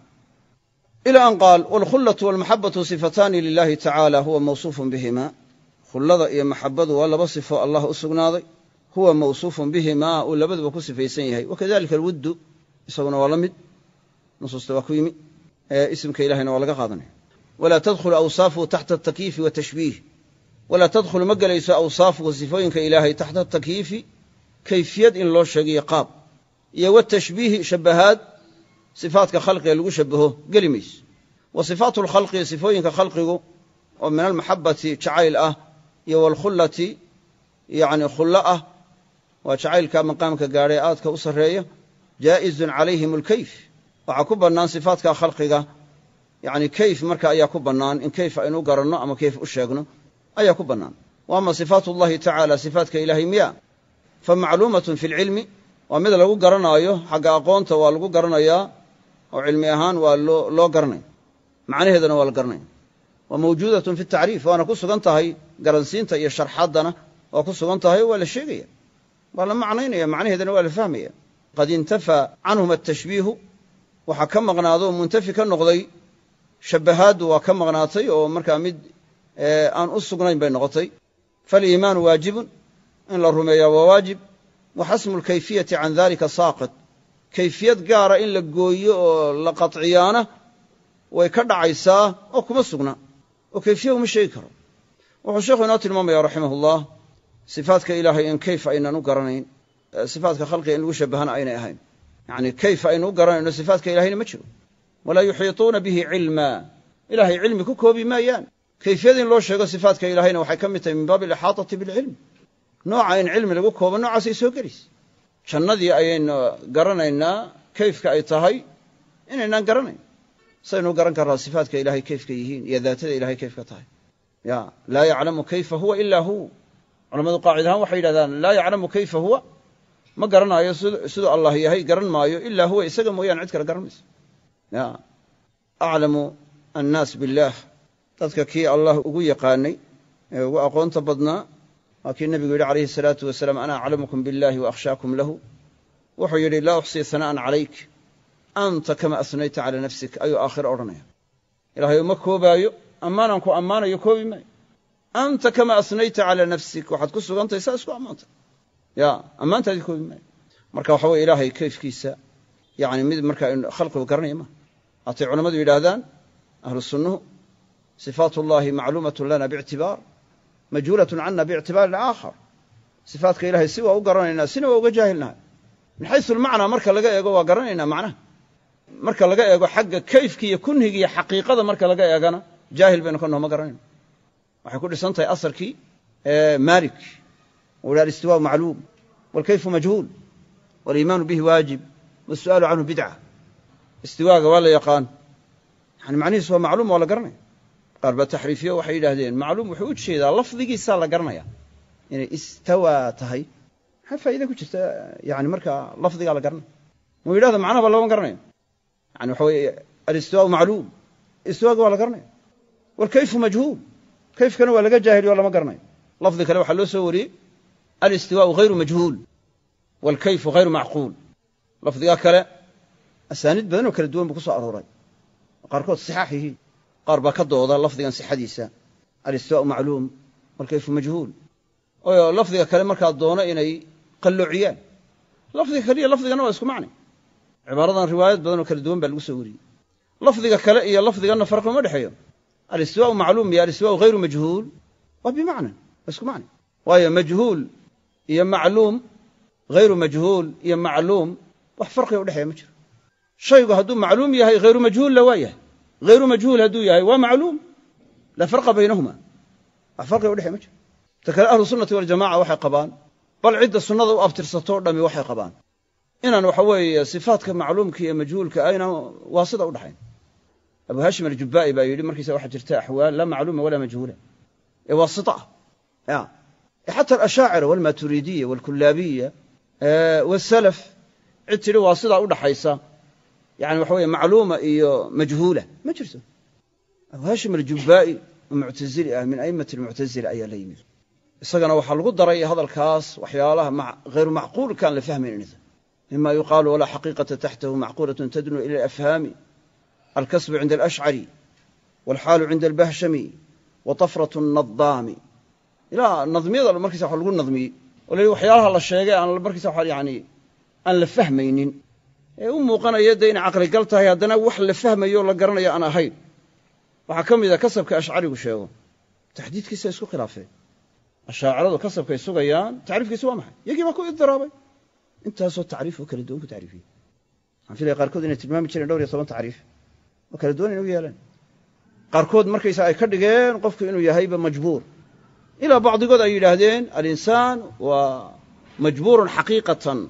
ila an qaal waalkhullatu walmaxabatu sifataani lilahi tacaala huwa mawsuufun bihima khullada iyo maxabadu waa laba sifo allah u sugnaaday huwa mawsuufun bihimaa uu labaduba ku sifaysan yahay wakadalika alwuddu isaguna waa la mid nusuusta waa ku yimi isimka ilahayna waa laga qaadanaya walaa tadkhulu awsaafuhu taxta atakyiifi watashbiih walaa tadkhulu ma gelayso awsaafuhu sifooyinka ilaahay taxta atakyiifi kayfiyad in loo sheegiyo qaab iyo watashbiihi shabahaad sifaatka khalqiga lagu shabaho geli mayso wa sifaatu lkhalqi sifooyinka khalqigu oo min almaxabati jacayl ah iyo waalkhullati yani khullo ah waa jacaylka maqaamka gaadhay aadka u sarreeya jaa'izun calayhim alkayf waxaa ku bannaan sifaatka khalqiga yani kayf marka ayaa ku bannaan in kayf aynu u garanno ama kayf u sheegno ayaa ku bannaan wa ama sifaatu llahi tacaala sifaatka ilaahay miya famacluumatun fi lcilmi waa mid lagu garanaayo xagga aqoonta waa lagu garanayaa oo cilmi ahaan waa loo loo garanaya macnaheedana waa la garanaya wa mawjuudatun fi tacriif waana ku sugan tahay garansiinta iyo sharxaddana waa ku sugan tahay waa la sheegaya waa la macnaynaya macnaheedana waa la fahmaya qad intafaa canhum atashbiihu waxaa ka maqnaado muntafi ka noqday shabahaaddu waa ka maqnaatay oo markaa mid aan u sugnayn bay noqotay faaliimaanu waajibun in la rumeeyaa waa waajib wa xasmu lkayfiyati can dalika saaqit kayfiyad gaara in la gooyo oo la qaطciyaana way ka dhacaysaa oo kuma sugna oo kayfiya uma sheegi karo wuxuu sheekhu inoo tilmaamaya raximah ullah sifaatka ilaahay in kayf aynan u garanayn sifaatka khalqiga in lagu shabahana aynay ahayn yani kayf aynu u garanayno sifaatka ilahayna ma jiro walaa yuxiituuna bihi cilma ilahay cilmi ku koobi maayaan kayfiyad in loo sheego sifaatka ilahayna waxay ka mid tahay min baabi alixaatati bilcilm nooca in cilmi lagu koobo noocaasay soo gelaysa jannadii ayaynu garanaynaa kayfka ay tahay inaynaan garanayn saynu garan karnaa sifaatka ilahay kayfka yihiin iyo daatada ilahay kayfka tahay ya laa yaclamu kayfa huwa ilaa hu culamadu qaacid ahaan waxay yidhahdaan laa yaclamu kayfa huwa ma garanaayo siduu allah yahay garan maayo ilaa huwa isaga mooyaane cid kale garan mayso ya aclamu annaas billaah dadka kii allah ugu yaqaanay ee ugu aqoonta badnaa waa kii nebigu yidhi calayhi salaatu wasalaam ana aclamukum billahi wa akhshaakum lahu wuxuu yidhi laa uxsii hana'an calayk anta kama asnayta calaa nafsik ayuu aakhiro odhanaya ilaahay uma koobaayo ammaanaan ku ammaanayo koobi maayo anta kama asnayta calaa nafsik waxaad ku sugantahay saa isku ammaantay ya ammaantaadii koobi maayo marka waxa weye ilaahay kayfkiisa yani mid markaa khalqigu garanaya ma haatay culammadu yidhaahdaan ahlu sunnuhu sifaat ullahi macluumatun lana biictibaar majhuulatun cana biictibaarin aakhar sifaatka ilahay si waa u garanaynaa sina waa uga jaahilnahay min xaysu lmacnaa marka laga eego waa garanaynaa macnaha marka laga eego xagga kayfki iyo kunhigi iyo xaqiiqada marka laga eegana jaahil baynu ka noo ma garanayno waxay ku dhisan tahay asarkii maalik uu yidhi alistiwaau macluum waalkayfu majhuul waaliimaanu bihi waajib wasu'aalu canhu bidca istiwaaga waa la yaqaan yani macnihiisu waa macluum waa la garanaya qaar baa taxriifiyo waxay yidhaahdeen macluum wuxuu u jeedaa lafdigiisaa la garanaya inay istawaa tahay maxaa faa'iida ku jirta yani markaa lafdigaa la garanaya muu yidhahda macnahaba lama garanayo yani waxa weye alistiwaau macluum istiwaaga waa la garanaya waalkayfu majhuul kayfkana waa laga jaahiliyo lama garanayo lafdi kale waxaa loo soo wariyey alistiwaau hayru majhuul waalkayfu hayru macquul lafdigaa kale asaaniid badan oo kala duwan buu ku soo arooray qaarkood sixaax yihiin qaar baa ka dooda lafdigan sixadiisa alistiwaau macluum waalkayfu majhuul oo lafdiga kale markaa doono inay qalloociyaan lafdiga kale iyo lafdigana waa isku macnay cibaaradan riwaayad badan oo kala duwan baa lagu soo wariyey lafdiga kale iyo lafdiganna farqi uma dhexeeyo alistiwaau macluum iyo alistiwaau hayru majhuul waa bimacna waa isku macnay waayo majhuul iyo macluum hayru majhuul iyo macluum wax farqiga udhexeeya ma jiro shaygu hadduu macluum yahay hayru majhuulla waa yahay hayru majhuul hadduu yahay waa macluum laa farqa baynahuma wax farqiga udhexeya ma jiro ta kale ahlu sunnati waljamaca waxay qabaan bal cidda sunnada u abtirsatoo dhami waxay qabaan inaan waxa weeye sifaatka macluumka iyo majhuulka aynaan waasida u dhaxayn abu hashim aljubbaa'i baa yidhi markiisa waxaa jirta axwaal laa macluuma walaa majhuula ee waasita ah ya xata alashaacira walmaturiidiya waalkullaabiya waasalaf cid tidhi waa sidaa u dhaxaysa yani waxa weye macluuma iyo majhuula ma jirto abu hashim aljubbaa'i oo muctazili ah min a'immati almuctazila ayaa la yimid isagana waxaa lagu daray hadalkaas waxyaalaha hayru macquulkaan la fahmaynin mima yuqaalu walaa xaqiiqata taxtahu macquulatun tadnu ila alafhaami alkasbu cinda alashcari waalxaalu cinda albahshami wa tafratu annadaami ilaa nadmiyada markiisa wax lagu nadmiyey oo la yidhi waxyaalaha la sheegay aan markiisa wa yani aan la fahmaynin ee u muuqanaya dee inay caqligal tahay haddana wax la fahmayo o la garanayo aan ahayn waxaa ka mid a kasabka ashcarigu sheego taxdiidkiisa isku khilaafeen ashaaciradu kasabkay sugayaan tacriifkiisa waa maxay iyagii baa ku idiraabay intaasoo tacriif oo kala duwan ku tacriifiyey waxaan filaya qaarkood inay tilmaami jireen dhowr iyo toban tacriif oo kala duwan inay u yeeleen qaarkood markaysa ay ka dhigeen qofku inuu yahayba majbuur ilaa bacdigood ay yidhaahdeen alinsaan waa majbuurun xaqiiqatan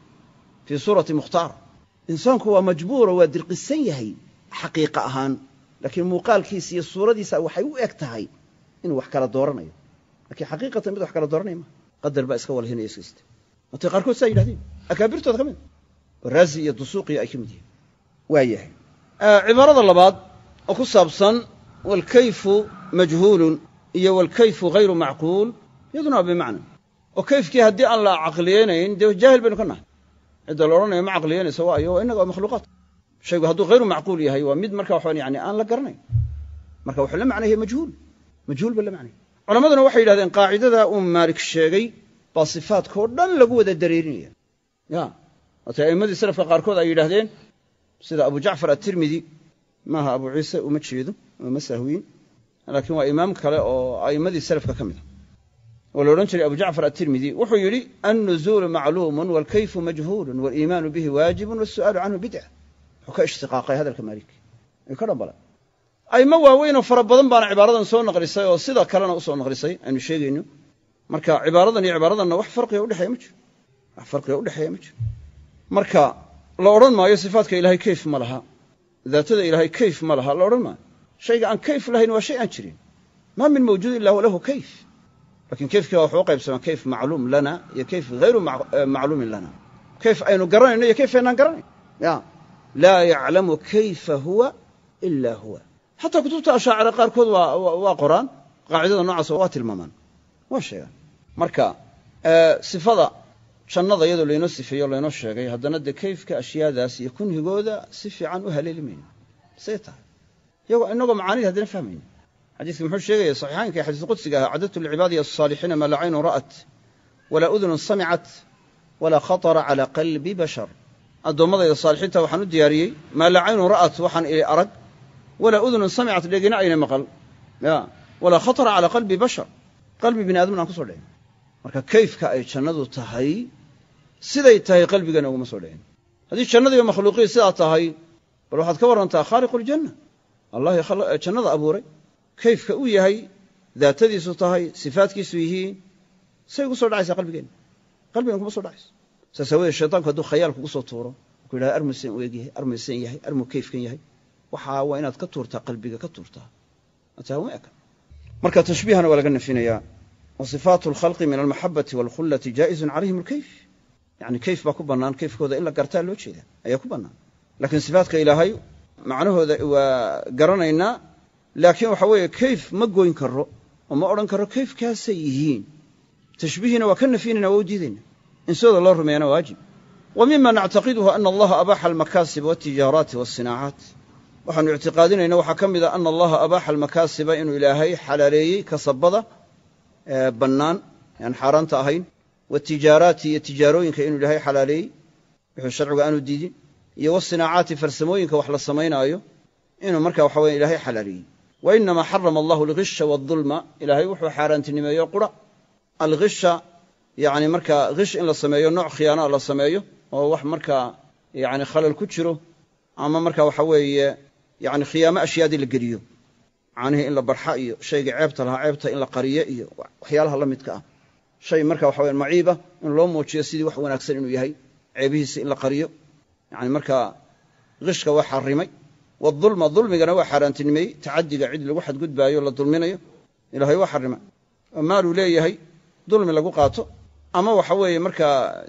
fii suurati mukhtaar insaanku waa majbuuro waa dirqisan yahay xaqiiqa ahaan laakiin muuqaalkiisa iyo suuradiisa waxay u eg tahay inuu wax kala dooranayo lakiin xaqiiqatan mid wax kala dooranaya ma qadar baa iska walhinaya iskaysta watay qaarkood saa yidhahdeen akaabirtooda ka mid oo raazi iyo dusuuqiyo ay ka mid yihiin waa yahay cibaarada labaad oo ku saabsan waalkayfu majhuulun iyo waalkayfu hayru macquul iyaduna waa bimacna oo kayfkii haddii aan la caqliyeynayn dee jaahil baynu ka nahay cidda la odhanayo ma caqliyeynaysa waa iyo innaga waa makhluuqaad shaygu hadduu hayru macquul yahay waa mid marka waxaan yani aan la garanayn marka wuxuu la macnayahay majhuul majhuul ba la macnaya culammaduna waxay yidhahdeen qaacidada uu maalik sheegay baa sifaadkao dhan lagu wada dareerinaya ya waatay a'immadii salafka qaarkood ay yidhahdeen sida abu jacfar atirmidi maaha abu ciise uma jeedo uma sahwiin laakiin waa imaam kale oo a'immadii salafka ka mid a oo la odhan jiray abu jacfar atirmidi wuxuu yidhi annuzuulu macluumun waalkayfu majhuulun waaliimaanu bihi waajibun waasu'aalu canhu bidca wuxuu ka ishtiqaaqay hadalka maalik ayuu ka dhambalay a'immo waaweynoo fara badan baana cibaaradan soo naqlisay oo sida kalena u soo naqlisay aynu sheegayno marka cibaaradan iyo cibaaradanna wax farqiga udhexeeya ma jiro wax farqiga udhexeeya ma jiro marka la odhan maayo sifaatka ilaahay kayf ma laha daatada ilaahay kayf ma laha la odhan maayo shayga aan kayf lahayn waa shay aan jirin maa min mawjuud illa lahu kayf lakiin kayfkii waa wuxuu u qaybsamaa kayf macluum lana iyo kayf hayru macluumin lana kayf aynu garanayno iyo kayf aynaan garanayn ya laa yaclamu kayfa huwa إلا هو حتى كتبت أشاعر قاركود وقرآن قاعدة نوع صوات المامان وشيء مركا أه صفة شنّض يدو اللي نصف يلا ينشر جاي هذا ند كيف كأشياء ذاس يكون هجودا صفي عن أهل اليمين سيتها يو إنه معاني هذا نفهمين حديث محش شيء صحيحين كحديث القدس عددت العباد الصالحين ما لا عين رأت ولا أذن سمعت ولا خطر على قلب بشر الدوام هذا الصالحين توحن الدياري ما لا عين رأت وحن إلى أرد ولا أذن سمعت لجنا أين مقل يا ولا خطر على قلب بشر قلب بني آدم نقصر له marka kayfka ay jannadu tahay siday tahay qalbigana ugu mas'uuliyin hadii jannadu iyo makhluuqii sida tahay bal waxaad ka warantaa khaliqul janna allah khalaqa jannada abuuray kayfka uu yahay daatadiisu tahay sifaadkiisu yihiin say ugu soo dhacaysa qalbigeena qalbigan kuma soo dhacayso saasawada shaytaanku haduu khayaal kugu soo tuuro ku yiraahdo armusan u eegyahay armusan yahay armu kayfkan yahay waxa waa inaad ka tuurtaa qalbiga ka tuurtaa ataawaka marka tashbiihana waa laga nafinayaa وصفات الخلق من المحبة والخلة جائز عليهم الكيف يعني كيف باكو بنان كيف كذا إلا قرتال لو شيء أيكو بنان لكن صفاتك إلهي معناه هذا وقرنا إنا لكن وحوي كيف ما جوين كرو وما أورن كرو كيف كاسيهين تشبيهنا وكن فينا وجودنا إن سود الله رمينا واجب ومما نعتقده أن الله أباح المكاسب والتجارات والصناعات وحن اعتقادنا إنه حكم إذا أن الله أباح المكاسب إنه إلهي حلالي كصبضة بنان يعني حاران تأهين والتجارات هي تجاروين كأنه لهي حلالي بحو الشرع قانو الديدي يوصناعات فرسموين كوحل الصمين آيو إنه مركا وحوين إلهي حلالي وإنما حرم الله الغش والظلم إلهي وحو حاران تنمي يقرأ الغش يعني مركا غش إلا الصميو نوع خيانة إلا الصميو ووح مركا يعني خلال كتشرو أما مركا وحوين يعني خيامة أشياء دي لقريو عنه إلا برحاء شيء عيبته لها عيبته إلا قرية وحيالها الله متكأ شيء مركا وحوين معيبة إن لو موتشي سيدي وحوين أكثر إنه يهي عيبه إلا قرية يعني مركا غشك وحرمي والظلم الظلم كان وحران تنمي تعدي قاعد لواحد قد بايو ولا ظلمينيو إلا هي وحرمي مالو ليه هي ظلم لقو قاطو أما وحوين مركا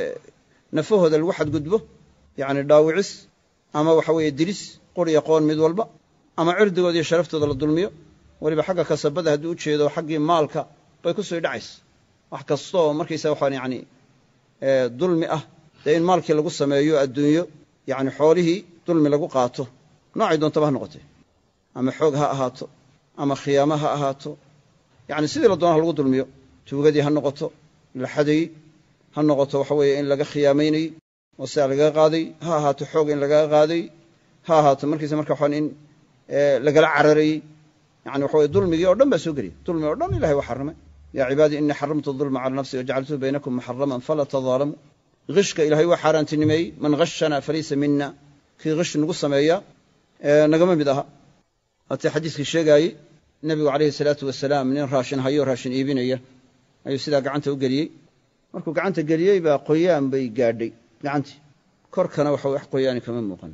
نفوه هذا الواحد قد به يعني داوعس أما وحوين دريس قرية قون مدولبا ama cirdigoodii sharaftooda la dulmiyo waliba xagga kasabada hadii u jeedo xaqii maalka bay ku soo dhacays wax kasto markiisa waxaan yaani ee dulmi ah in maalkii lagu sameeyo adduunyo yaani xoolihii dulmi lagu qaato nooc doonta baa noqotay ama xoog ha ahaato ama khiyaama ha ahaato yaani sidii la doonaha lagu dulmiyo tuugadii ha noqoto la xaday ha noqoto waxa weeye in laga khiyaameynay oo si laga qaaday ha ahaato xoog in laga qaaday ha ahaato markiisa marka waxaan in لقى عرري يعني وحوي ظلمي أردن بس يجري ظلمي أردن إلهي وحرمه يا عبادي إني حرمت الظلم على نفسي وجعلته بينكم محرما فلا تظالموا غشك إلهي وحران تنمي من غشنا فليس منا في غش نقص مايا نقوم بدها هذا حديث الشيء جاي النبي عليه الصلاة والسلام من راشن هيو راشن إبنية أي سيدا قعنته وقري مركو قعنته قري يبقى قيام بيقاردي قعنتي كركنا وحوي قياني كمان مقن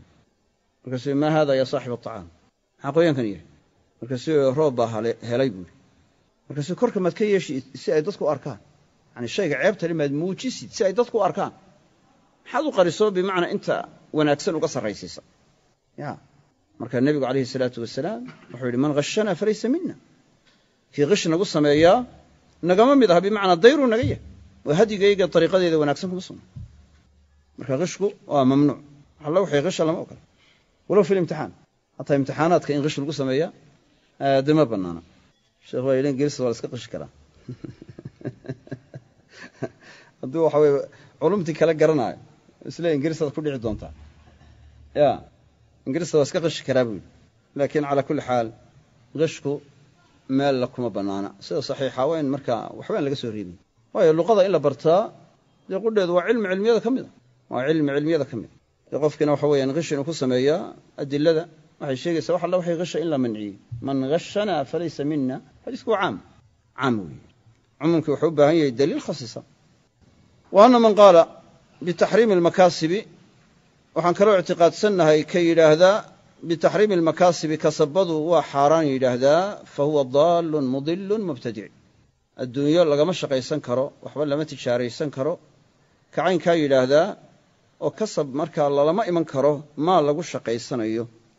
ما هذا يا صاحب الطعام حقيقة كنيه مركزي روبا هلاي بول مركزي كرك ما تكيش سيدتكو أركان يعني الشيء عيبت لما موجي سيدتكو أركان حظو قريصو بمعنى أنت وناكسن وقصر رئيسيسا يا مركز النبي عليه الصلاة والسلام وحول من غشنا فليس منا في غش نقص ما إياه نقام بذهب بمعنى الضير ونقية وهذه جاية الطريقة دي وناكسنكم بصنا مركز غشكو ممنوع الله وحي غش الله ما أكل ولو في الامتحان حتى امتحانات كإن غش القصة مياه دم بنانا شوفوا يلين جلسوا ولا سقطش كلام الدوا حوي علومتي كلا قرنا إسلام جلسوا كل عدون تاع يا جلسوا وسقطش كلام لكن على كل حال غشكو مال لكم بنانا سيد صحيحة وين مركا وحوين لقسوا ريبي وهي اللغة إلا برتا يقول له ذو علم علمي هذا كم ذا وعلم علمي هذا كم ذا يقف كنا وحوي غش القصة مياه أدل ذا وحي شيء سواء الله وحي غش إلا منعي من غشنا فليس منا حديثه عام عاموي عمومك وحبها هي الدليل خصيصة وأن من قال بتحريم المكاسب وحنكروا اعتقاد سنها كي هذا بتحريم المكاسب كسبضوا وحاران إلى هذا فهو ضال مضل مبتدع الدنيا لقى مشقى يسنكروا وحبل لما تشاري يسنكروا كعين كي إلى هذا وكسب مركا الله لما يمنكره ما لقوا شقى يسنيه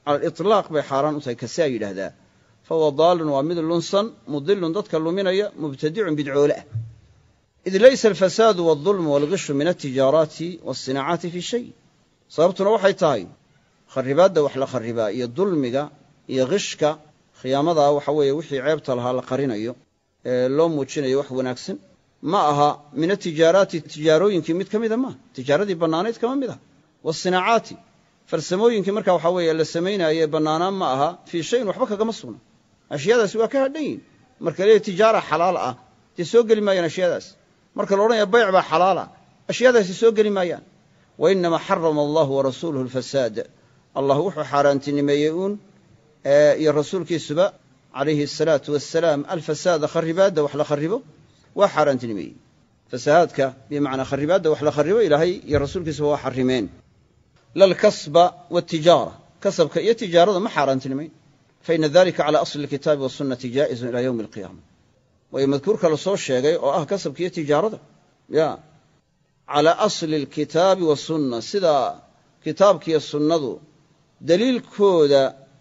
cala aliطlaaq bay xaaraan u tahay kasaa yidhaahdaa fahuwa daalun waa mid lunsan mudilun dadka luminaya mubtadicun bidcoole ah id laysa alfasaadu waaldulmu waalgishu min altijaaraati waاsinaacaati fii shay sababtuna waxay tahay kharibaadda wax la kharibaa iyo dulmiga iyo gishka khiyaamadaa waxa weeye wixii ceebta lahaa la qarinayo ee loo muujinayo wax wanaagsan ma aha min atijaaraati tijaarooyinkii mid ka mida maaha tijaaradii bannaanayd kama mid aha waasinaacaati farsamooyinkii markaa waxaa weeye la samaynaayee bannaanaan ma aha fii shayin waxba kagama sugna ashyaadaasi waa ka hadhan yihin marka leeyahy tijaara xalaal ah dee soo geli maayaan ashyaadaas marka la odhanaya bayc baa xalaal ah ashyaadaasi soo geli maayaan wa inamaa xarama allahu warasuuluhu alfasaad allah wuxuu xaaraantinimeeyey uun iyo rasuulkiisuba calayhi asalaatu wassalaam alfasaada kharibaadda wax la kharibo waa xaaraantinimeeyey fasahaadka bimacnaa kharibaadda wax la kharibo ilaahay iyo rasuulkiisuba waa xarimeen lalkasba waatijaara kasabka iyo tijaarada ma xaaraantinimayn faina dalika cala asli alkitaabi wasunnati jaa'izun ilaa yowmi alqiyaama waayo madkuurka la soo sheegay oo ah kasabka iyo tijaarada ya calaa asli alkitaabi wasunna sida kitaabkiiyo sunnadu daliilkooda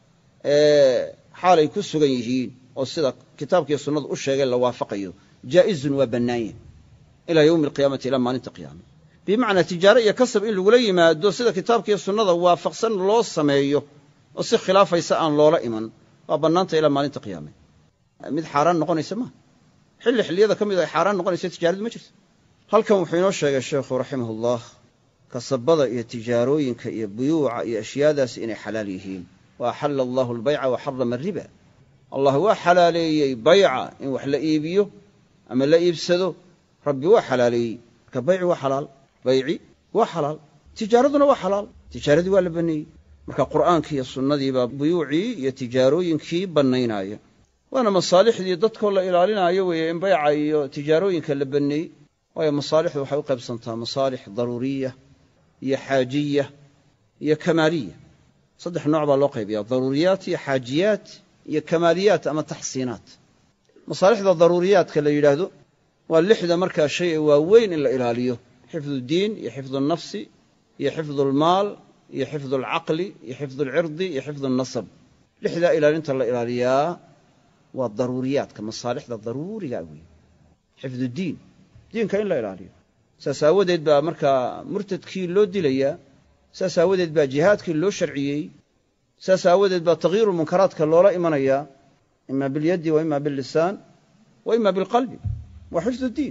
xaalay ku sugan yihiin oo sida kitaabkiiyo sunnadu u sheegay la waafaqayo jaa'izun waa bannaanya ilaa yowmi alqiyaamati ilaa maalinta qiyaama bimacnaa tijaaro iyo kasab in lagula yimaado sida kitaabkiiyo sunnada waafaqsan loo sameeyo oo si khilaafaysa aan loola iman waa bannaanta ilaa maalinta qiyaame mid xaaraan noqonaysa maaha xilli xilliyada ka mid ay xaaraan noqonaysa tijaaradu ma jirto halkan wuxuu inoo sheegay sheekhu raximahullah kasabada iyo tijaarooyinka iyo buyuuca iyo ashyaadaasi inay xalaal yihiin wa axalla allahu albayca wa xarama ariba allah waa xalaaleeyey bayca in wax la iibiyo ama la iibsado rabbi waa xalaaleeyey marka bayci waa xalaal bayci waa xalaal tijaaraduna waa xalaal tijaaradii waa la banneeyey marka qur'aankii iyo sunnadiibaa buyuucii iyo tijaarooyinkii bannaynaya waana masaalixdii dadkoo la ilaalinaayo weeye in bayca iyo tijaarooyinka la banneeyey waayo masaalixdu waxay u qaybsantaa masaalix daruuriya iyo xaajiya iyo kamaaliya saddex nooc baa loo qaybiyaa daruuriyaat iyo xaajiyaat iyo kamaaliyaat ama taxsiinaat masaalixda daruuriyaadka la yidhaahdo waa lixda markaa shay ee waaweyn in la ilaaliyo xifdu diin iyo xifdu nafsi iyo xifdu lmaal iyo xifdu alcaqli iyo xifdu alcirdi iyo xifdu alnasab lixdaa ilaalinta la ilaaliyaa waa daruuriyaadka masaalixda daruuriga wey xifdu diin diinka in la ilaaliyo saas aawadeed baa markaa murtadkii loo dilayaa saas aawadeed baa jihaadkii loo sharciyey saas aawadeed baa takyiiru munkaraadka loola imanayaa ima bilyaddi wa ima billisaan wa ima bilqalbi waa xifdu diin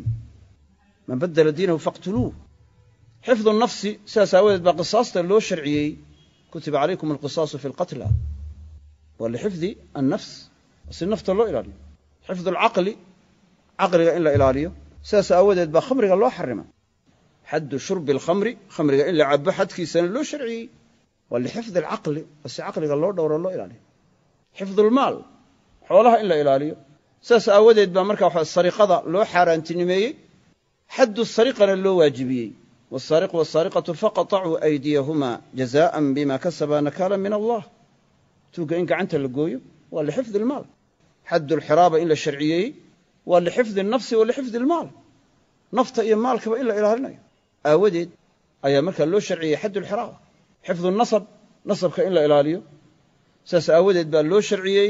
man badala diinahu faqtuluuh xifdu nafsi sidaas aawadeed baa qisaasta loo sharciyey kutiba calaykum alqisaasu fi lqatla waa lixifdi annafs si nafta loo ilaaliyo xifdu alcaqli caqliga in la ilaaliyo sidaas aawadeed baa khamriga loo xarima xaddu shurbi alkhamri khamriga in la cabo xadkiisana loo sharciyey waa lixifdi alcaqli oo si caqliga loo dhowro loo ilaaliyo xifdu lmaal xoolaha in la ilaaliyo sidaas aawadeed baa markaa waxa sariqada loo xaaraantinimeeyey xaddu sariqana loo waajibiyey والسارق والسارقة فقطعوا أيديهما جزاء بما كسبا نكالا من الله توقع إنك عنت اللقوية ولحفظ المال حد الحرابة إلا الشرعية ولحفظ النفس ولحفظ المال نفط إيا مالك إلا إلى هرنا أودد أيامك اللو شرعية حد الحرابة حفظ النصب نصبك إلا إلى هرنا ساس أودد باللو شرعية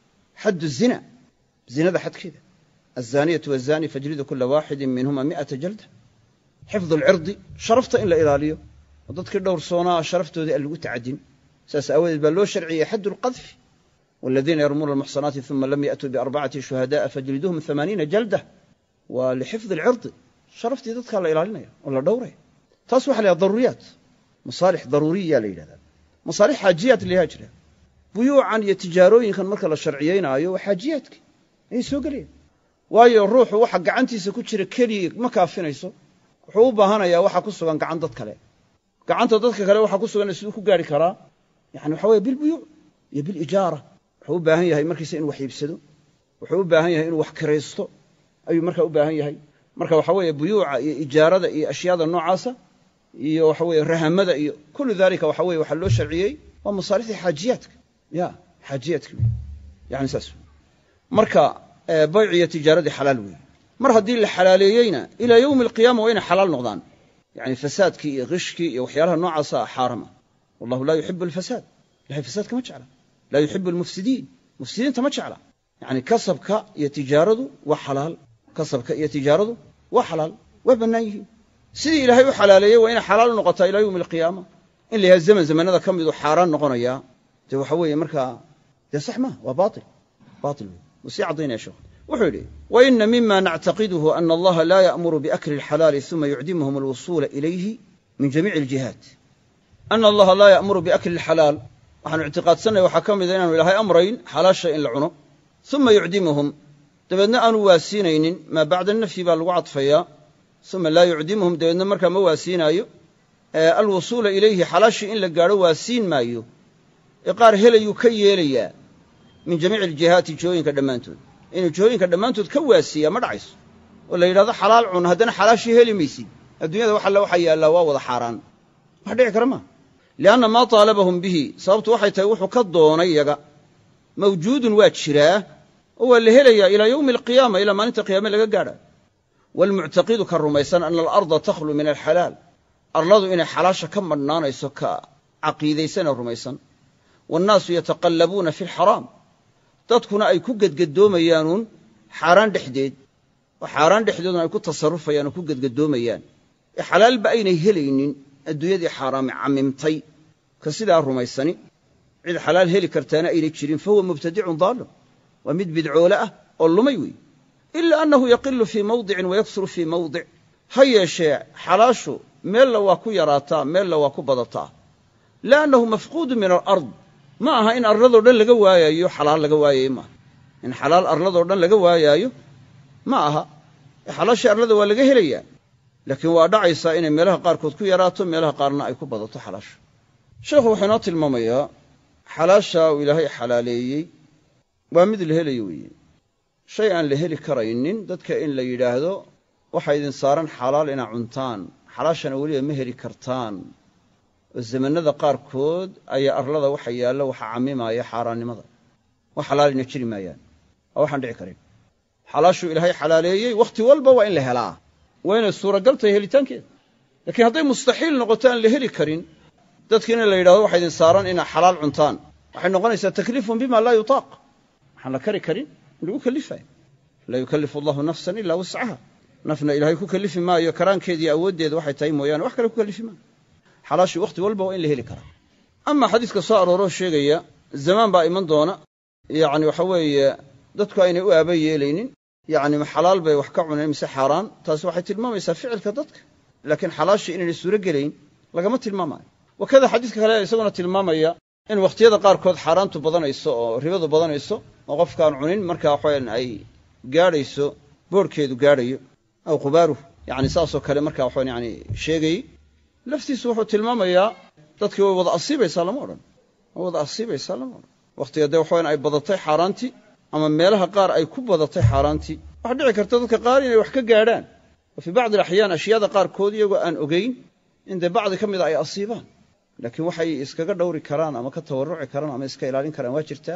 حد الزنا الزنا ذا حد كذا الزانية والزاني فاجلدوا كل واحد منهما مئة جلدة حفظ العرض شرفت إلا إلاليه وضدك الدور صونا شرفته ذي اللي تعدين ساس أول بلو شرعي حد القذف والذين يرمون المحصنات ثم لم يأتوا بأربعة شهداء فجلدوهم ثمانين جلدة ولحفظ العرض شرفت ضدك إلا إلاليه ولا دوره تصبح لها ضروريات مصالح ضرورية ليلة مصالح حاجيات اللي هاجرة بيوعا يتجارون كان مركز الشرعيين آيو وحاجياتك إيه سوق ليه وايو الروح وحق عنتي سكوتشر كلي ما كافين يسو wuxuu u baahanayaa waxa ku sugan gacan dad kale gacanta dadka kale waxa ku sugan sidoo ku gaari kara yaani waxa way bil buyu iyo bil ijaara wuxuu u baahan yahay markiisa in wax iibsado wuxuu u baahan yahay in wax kireysto ayuu markaa u baahan yahay marka waxa way buyuuca iyo ijaarada iyo ashyaada noocaasa iyo waxa way rahamada iyo kullu dhalika waxa way waxa loo sharciyay waa masaalixi xaajiyaadka ya xaajiyaadka yaani saas marka bayciya tijaarada xalaal weey mar haddii la xalaaleeyeyna ilaa yowmi alqiyaama waa inay xalaal noqdaan yani fasaadkii iyo qishkii iyo waxyaalaha noocaasa xaarama wallahu laa yuxibu alfasaad ilahay fasaadka ma jecla laa yuxibu almufsidiin mufsidiinta ma jecla yani kasabka iyo tijaaradu waa xalaal kasabka iyo tijaaradu waa xalaal waa bannaan yihiin sidii ilaahay u xalaaleeyey waa inay xalaal u noqotaa ilaa yowmi alqiyaama in la yahay zaman zamanada ka midu xaaraan noqonayaa dee waxa weeye markaa dee sax maaha waa baatil baatil wey wuu sii caddaynaya sheekhu wuxuu yidhi waina mima nactaqiduhu ana allaha laa ya'muru biakli alxalaali uma yucdimuhum alwusuula ilayhi min jamiici aljihaat ana allaha laa ya'muru biakli alxalaal waxaanu ictiqaadsannay waxaa ka mida inaanu ilaahay amrayn xalaasha in la cuno uma yucdimuhum dabeedna aanu waasiinaynin maa bacda nafyi baa lagu cadfayaa uma laa yucdimuhum dabeedna markaa ma waasiinaayo alwusuula ilayhi xalaashii in la gaadho waasiin maayo ee qaar helayuu ka yeelayaa min jamiici aljihaati jihooyinka dhammaantood inuu jihooyinka dhammaantood ka waasiiyaa ma dhacayso oo la yidhahdo xalaal cun haddana xalaashii heli maysid adduunyada wax alle waxaa yaallaa waa wada xaaraan wax dhici kara maa lianna maa taalabahum bihi sababtu waxay tahay wuxuu ka doonay yaga mawjuudun waa jiraa oo waa la helayaa ilaa yowmi alqiyaama ilaa maalinta qiyaame laga gaadha waalmuctaqidu ka rumaysan ana alarda takhlu min alxalaal arladu inay xalaasha ka madhnaanayso ka caqiidaysanee rumaysan waannaasu yataqallabuuna fi alxaraam dadkuna ay ku gedgadoomayaanuun xaaraan dhexdeed oo xaaraan dhexdeeduna ay ku tasarrufayaan oo ku gedgadoomayaan ee xalaalba aynay helaynin adduunyadii xaaraami camimtay ka sidaa rumaysani cid xalaal heli kartaana aynay jirin fa huwa mubtadicun daalun waa mid bidcoole ah oo lumay wey ila annahu yaqilu fii mawdicin wayaksuru fii mawdic ha yeeshee xalaashu meella waa ku yaraataa meella waa ku badataa la annahu mafquudu min alard ma aha in arladoo dhan laga waayaayo xalaal laga waayayo maaha in xalaal arladoo dhan laga waayaayo ma aha xalaashii arlada waa laga helayaa laakiin waa dhacaysaa inay meelaha qaarkood ku yaraato meelaha qaarna ay ku badato xalaasha sheekhu wuxuu inoo tilmaamayaa xalaasha uu ilaahay xalaaleeyey waa mid la helayo weeye shay aan la heli karaynin dadka in la yidhaahdo waxaa idin saaran xalaal inaa cuntaan xalaashana weliba ma heli kartaan oo zamanada qaarkood ayaa arlada waxa yaallo waxa cammimaaya xaaraannimada wax xalaalina jiri maayaan waa waxaan dhici karin xalaashuu ilaahay xalaaleeyey wakhti walba waa in la helaa waa inay suuragal tahay helitaankeeda laakiin hadday mustaxiil noqoto aan la heli karin dadkiina la yidhahdo waxa idin saaran inaa xalaal cuntaan waxay noqonaysaa takliifun bima laa yutaaq waxaan la kari karin in lagu kalifayo laa yukallifu allahu nafsan ilaa wuscaha nafna ilaahay ku kalifi maayo karaankeediiyo awooddeeda waxay tahay mooyaane wax kale ku kalifi maayo xalaashii wakhti walba waa in la heli karaa ama xadiiska soo arooroo sheegaya zamaan baa iman doona yacni waxa weeye dadku aynay u aaba yeelaynin yacni ma xalaal bay wax ka cuneen mise xaaraan taasi waxay tilmaamaysaa ficilka dadka laakiin xalaashii inaynay suuro gelayn lagama tilmaamayo wakada xadiiska kale isaguna tilmaamaya in wakhtiyada qaarkood xaaraantu badanayso oo ribadu badanayso oo qofkaan cunin markaa waxaweyan ay gaadhayso boorhkeedu gaadhayo aw qubaaruh yacni saasoo kale markaa waxawan yani sheegayey laftiisu wuxuu tilmaamayaa dadkii way wada asiibaysaa lama odhan way wada asiibaysaa lama odhan wakhtiga dee waxaweyan ay badatay xaaraantii ama meelaha qaar ay ku badatay xaaraantii waxaa dhici karta dadka qaar inay wax ka gaadhaan oo fii bacdi alaxyaan ashyaada qaarkood iyagoo aan ogayn in dee bacdi ka mida ay asiibaan laakiin waxay iskaga dhowri karaan ama ka tawarruci karaan ama iska ilaalin karaan waa jirtaa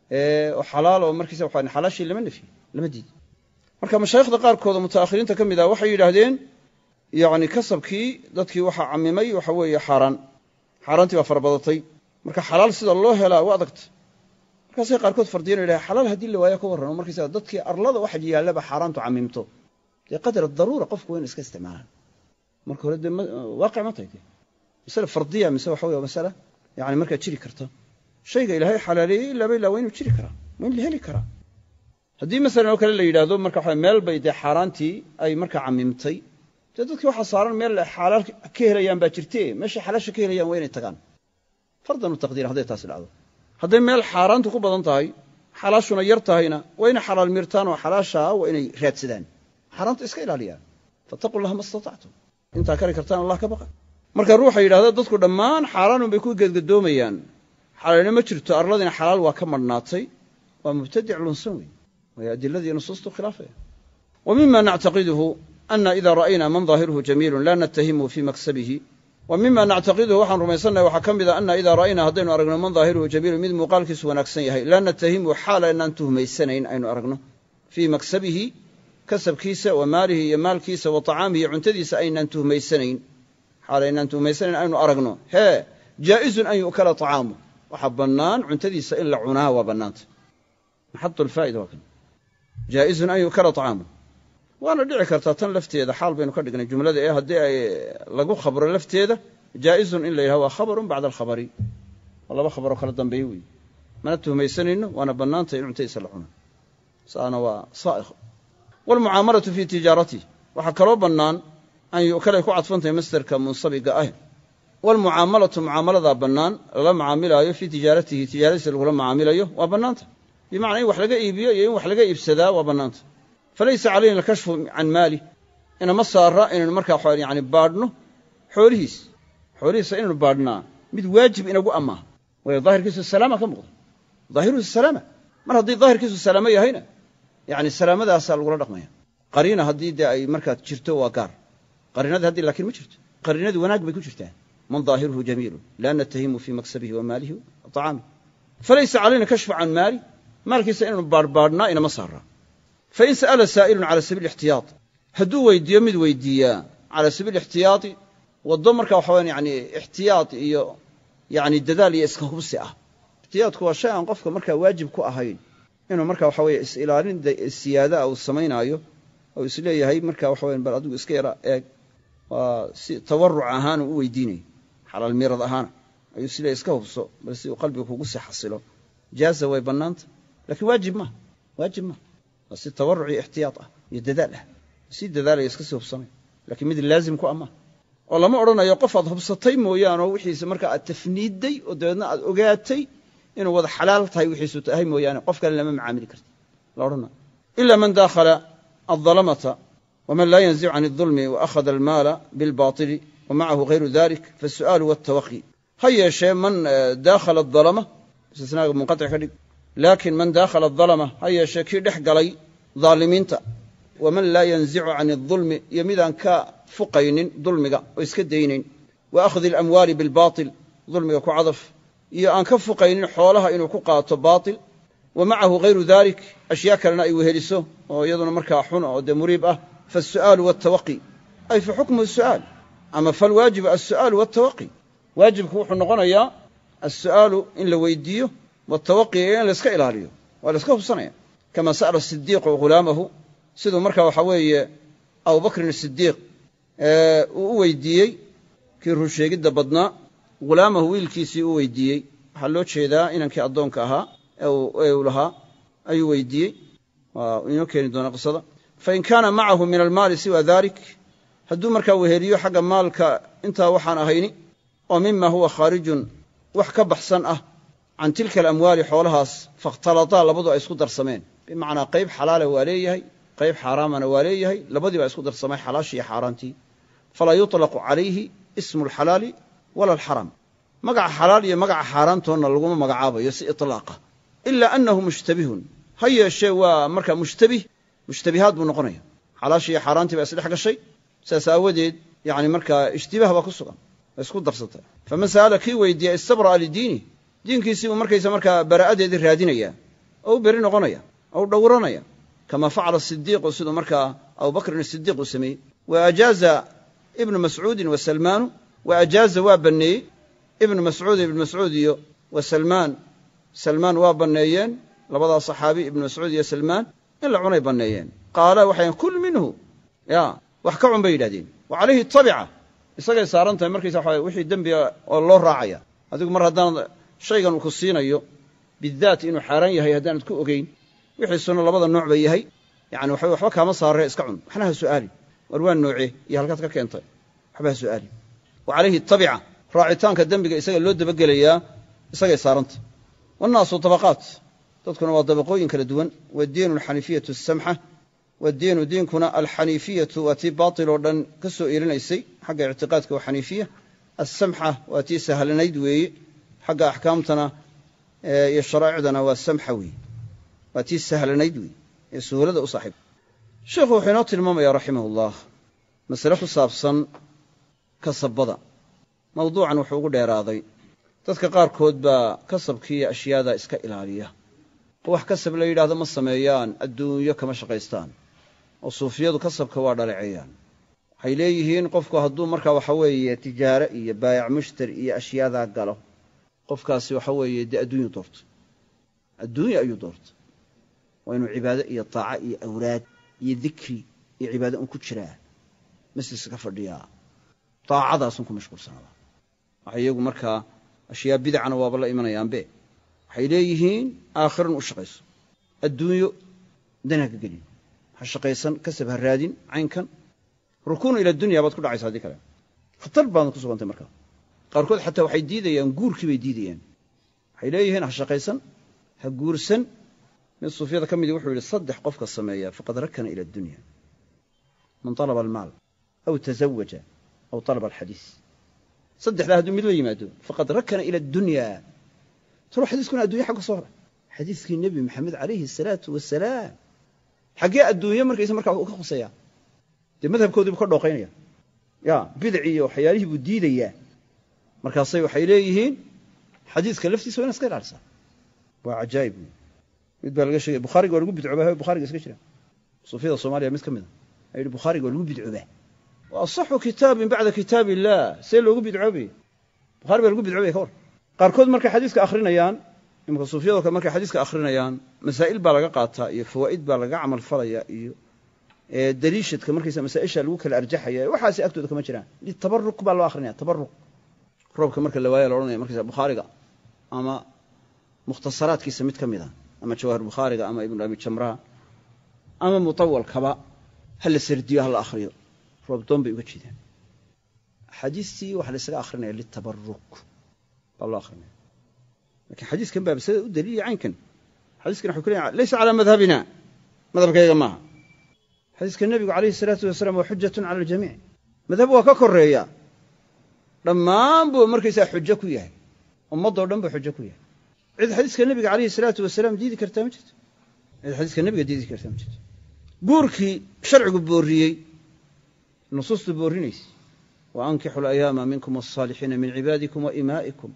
oo xalaal oo markiisa waxaa xalaashii lama nefiy lama diidi marka mashaayikhda qaarkood oo mutaakhiriinta ka mid ah waxay yidhaahdeen yacni kasabkii dadkii waxaa cammimay waxa weeye xaaraan xaaraantii baa farabadatay marka xalaal sida loo helaa waa adagta markaasay qaarkood fardiyeen o yidhaha xalaal haddii la waayo ka warrano markiisa dadkii arlada waxa yaallaba xaaraantu cammimto dee qadar daruura qofku waa in iska isticmaalaan marka hore dee waaqic ma tahay dee masale fardiya mise waxa weye masale yani markaa jiri karta shayga ilaahay xalaaleeyey ilaaba ilaa waa inuu jiri karaa waa in la heli karaa haddii masalan oo kale la yidhaahdo marka waxa meel bay dee xaaraantii ay markaa cammimtay dee dadkii waxaa saaran meel xalaal ka helayaan baa jirte meeshay xalaasha ka helayaan waa inay tagaan fardan u taqdiir hadday taasi dhacdo hadday meel xaaraantu ku badan tahay xalaashuna yar tahayna waa inay xalaal mirtaan oo xalaashaa waa inay raadsadaan xaaraanta iska ilaaliyaan fattaqu llaha ma istatactum intaa kari kartaan allah ka baqa marka ruuxa yidhahda dadku dhammaan xaaraan unbay ku gedgadoomayaan xalaalina ma jirto arladina xalaal waa ka madhnaatay waa mubtadic lunsan wey waayo adiladii nusuustu khilaafaya wa mima nactaqiduhu ana ida ra'aynaa man daahiruhu jamiilun laa nattahimuhu fii maksabihi wa mima nactaqiduhu waxaan rumaysannahay waxaa ka mid a ana idaa ra'aynaa haddaynu aragno man daahiruhu jamiilun mid muuqaalkiisu wanaagsan yahay laa nattahimuhu xaal aynaan tuhmaysanayn aynu aragno fii maksabihi kasabkiisa wa maalihi iyo maalkiisa wa tacaamihi iyo cuntadiisa aynaan tuhmaysanayn xaal aynaan tuhmaysanayn aynu aragno hee jaa'izun an yu'kala طacaamu وحبنان عنتدي سئل عناه وبنانت حط الفائدة وكن جائز أن يكرر طعامه وأنا دعي كرتاتن لفتي هذا حال بينه كردنا الجملة إيه هدي لقوا خبر لفتي هذا جائز إلا هو خبر بعد الخبر والله بخبره خلطا بيوي ما نتهم يسنين وأنا بنانت عنتدي سلعونه سأنا وصائغ والمعاملة في تجارتي وحكروا بنان أن يؤكل يكون عطفنت مستر كمنصبق أهل والمعاملة معاملة ذا بنان لا معاملة في تجارته تجارته ولا معاملة وبنانته بمعنى وحلقة إيبيا وحلقة إبسدا وبنانته فليس علينا الكشف عن مالي إن مصر رأي إن المركب حوالي يعني بارنه حوليس حوليس إنه بارنا مد واجب إنه أبو أمه وظاهر كيس السلامة كم بقول ظاهره السلامة من هذي ظاهر كيس السلامة هنا يعني السلامة ذا أسأل ولا رقمها قرينة هذي ده أي مركب تشرته وقار قرينة هذي لكن ما شرت قرينة وناق بيكون شرتان من ظاهره جميل لا نتهم في مكسبه وماله وطعامه فليس علينا كشف عن مالي مالك يسألون باربارنا إن مصر فإن سأل سائل على سبيل الاحتياط هدو ويديا مد ويديا على سبيل الاحتياط والضمر كوحوان يعني احتياط يعني الدلال يسكه بسعة احتياط كوا شيء أنقفك مركا واجب كوا أهين إنه مركا وحوي إسئلالين السيادة أو السمين أيو أو إسئلالي هاي مركا وحوين بلادو إسكيرا إيق وتورع أهان ويديني على الميرض أهان أو إسئلالي إسكه بسو بس قلبك وقصي حصله جازة ويبنانت لكن واجب ما واجب ما بس التورع احتياطه يدداله بس يدداله يسكسه بصمي لكن مد لازم كو أما والله ما أرنا يقفض بسطي مويان وحيس مركا التفنيد دي ودنا أوجاتي إنه وضع حلال تاي وحيس تهي مويان قف كان لما معامل كرت لا أرنا إلا من داخل الظلمة ومن لا ينزع عن الظلم وأخذ المال بالباطل ومعه غير ذلك فالسؤال والتوقي هيا شيء من داخل الظلمة استثناء منقطع كذب لكن من داخل الظلمة هيا شيء كي دحقلي ظالمين تا ومن لا ينزع عن الظلم يميدان كفقين ظلمك ويسكدينين وأخذ الأموال بالباطل ظلمك كعضف يان كفقين حولها إنه كقاط باطل ومعه غير ذلك أشياء كلنا يوهلسه ويظن مركا حنا ودمريبه فالسؤال والتوقي أي في حكم السؤال أما فالواجب السؤال والتوقي واجب هو حنقنا السؤال إن لو يديه والتوقي إن لسك إلاليه ولسكه صنع كما سأل الصديق وغلامه سيدو مركا وحوي أو بكر الصديق أه ويديه كيرو شيء قد بدنا غلامه ويلكيسي ويديه حلوت شيء ذا إن كي أدون كها أو أو لها أي ويديه ويمكن دون قصة فإن كان معه من المال سوى ذلك هدو مركا وهريو حق مالك أنت وحنا هيني ومما هو خارج وحك بحسن أه عن تلك الأموال حولها فاختلطا لبضوا يسكو درسمين بمعنى قيب حلال واليه قيب حرام واليه لبضوا يسكو درسمين حلاشي حارانتي فلا يطلق عليه اسم الحلال ولا الحرام مقع حلال مقع حارانتون اللقوم مقعابه يسي إطلاقه إلا أنه مشتبه هيا الشيء ومركا مشتبه مشتبهات بنقنية حلاشي حارانتي بأسلي حق الشيء سأساوديد يعني مركا اشتباه وكسوغا يسكو درسته فمسألة كي ويدي استبرأ لديني دينكيسي ومركيسا مركا براءة الرادينية أو برين غنية أو دورانية كما فعل الصديق وسيدو مركا أو بكر الصديق وسمي وأجاز ابن مسعود وسلمان وأجاز وابني ابن مسعود ابن مسعود وسلمان سلمان وابنيين لبضع صحابي ابن مسعود يا سلمان إلا عني بنيين قال وحين كل منه يا وحكوا عن بيدادين وعليه الطبيعة يسقي سارنته مركيسا وحي الدنبي والله راعية هذوك مرة هدان شيئا وكسينيو بالذات إنه حاران يهي هدان تكو أوكين ويحسون لبضا النوع بيهي يعني وحي وحبا كما صار رئيس كعون حناها سؤالي وروان نوعي يهلكاتك كينطي حبها سؤالي وعليه الطبيعة راعيتان كالدنبي يسقي اللود بقى ليا يسقي سارنت والناس طبقات تذكروا طبقوين كالدون والدين الحنيفية السمحة والدين دينكنا الحنيفية واتي باطل ودن كسو إيرين أيسي حق اعتقادك وحنيفية السمحة واتي سهل نيدوي حق أحكامتنا يشرعنا والسمحوي واتي سهل نيدوي يسهل صاحب شيخ حينات الماما يا رحمه الله مسألة صابصا كصبضا موضوعا وحقوق ديراضي تذكر قاركود با كسب كي أشياء ذا إسكا إلالية وح كسب لي هذا مصميان الدنيا كما شقيستان وصوفيا كسب كوارد العيان حيليهين قفكو هدو مركا وحوي تجارة إيا بايع مشتري إيا أشياء ذا قالوا qofkaasi waxa weeye dee adduunyu doorto adduunya ayuu doorto waa inuu cibaado iyo taaca iyo awraad iyo dikri iyo cibaado un ku jiraa masjidka ka fadhiyaa taacadaasun ku mashquulsanaadaa waxay iyagu markaa ashyaa bidacana waaba la imanayaanbe waxay leeyihiin aakhiran u shaqayso adduunyo dan ha ka gelin ha shaqaysan kasab ha raadin caynkan rukuunu ila dunya baad ku dhacaysa haddii kale khatar baadna ku sugantay markaa qaarkood xataa waxay diidayaan guurkii bay diidayaan waxay leeyihiin ha shaqaysan ha guursan mid suufiyada ka midii wuxuu yidhi saddex qofka sameeya faqad rakana ila dunya man talaba almaal aw tazawaja aw talaba alxadiis saddexdaa hadduu mid la yimaado faqad rakana ila dunya talo xadiiskuna adduunya xagga soo hora xadiiskii nebi maxamed calayhi asalaatu wasalaam xaggee adduunye markaysa markaa uu ka khuseeyaa dee madhabkoodii buu ka dhooqaynaya ya bidaci iyo waxyaalihii buu diidayaa markaasay waxay leeyihiin xadiiska laftiisa waa ina iska ilaalisaa waa cajaa'ib mid baa laga sheegay bukhaariga waa lagu bidcoobaa bukhaariga iska jira suufiyada soomaaliya mid ka mid a ayuu yidhi bukhaariga waa lagu bidcoobaa wa asaxu kitaabin bacda kitaab illah see loogu bidcoobay bukhaari baa lagu bidcoobaya ka war qaarkood markay xadiiska akhrinayaan imika suufiyadoo kale markay xadiiska akhrinayaan masaa'il baa laga qaataa iyo fawaa'id baa laga camal falaya iyo daliishadka markaysa masaa'isha lagu kala arjaxaya waxaasi agtooda kama jiraan litabarruq baa loo akhrinaya tabarruq roobka marka la waaya la odhanaya markaysa bukhaariga ama mukhtasaraadkiisa mid ka mid a ama jawaahir bukhaariga ama ibnu abi jamraa ama mutawalkaba ha la sardiyo ha la akhriyo roob doon bay uga jeedaan axaadiistii waxaa la isaga akhrinaya litabarruq baa loo akhrinaya lakiin xadiiskan baa basada u daliilaya caynkan xadiiskan waxay ku leeyahay laysa calaa madhabina madhabkayga maaha xadiiska nebigu calayhi salaatu wasalaam waa xujatun cala aljamiic madhab waa ka koreeya dhammaan buu markaysaa xujo ku yahay ummaddoo dhan buu xujo ku yahay cid xadiiska nebiga calayhi salaatu wasalaam diidi kartaa ma jirto cid xadiiska nebiga diidi kartaa ma jirto guurkii sharcigu boorriyey nusuustu boorrinaysa wa ankixu alayaama minkum alsaalixiina min cibaadikum wa imaa'ikum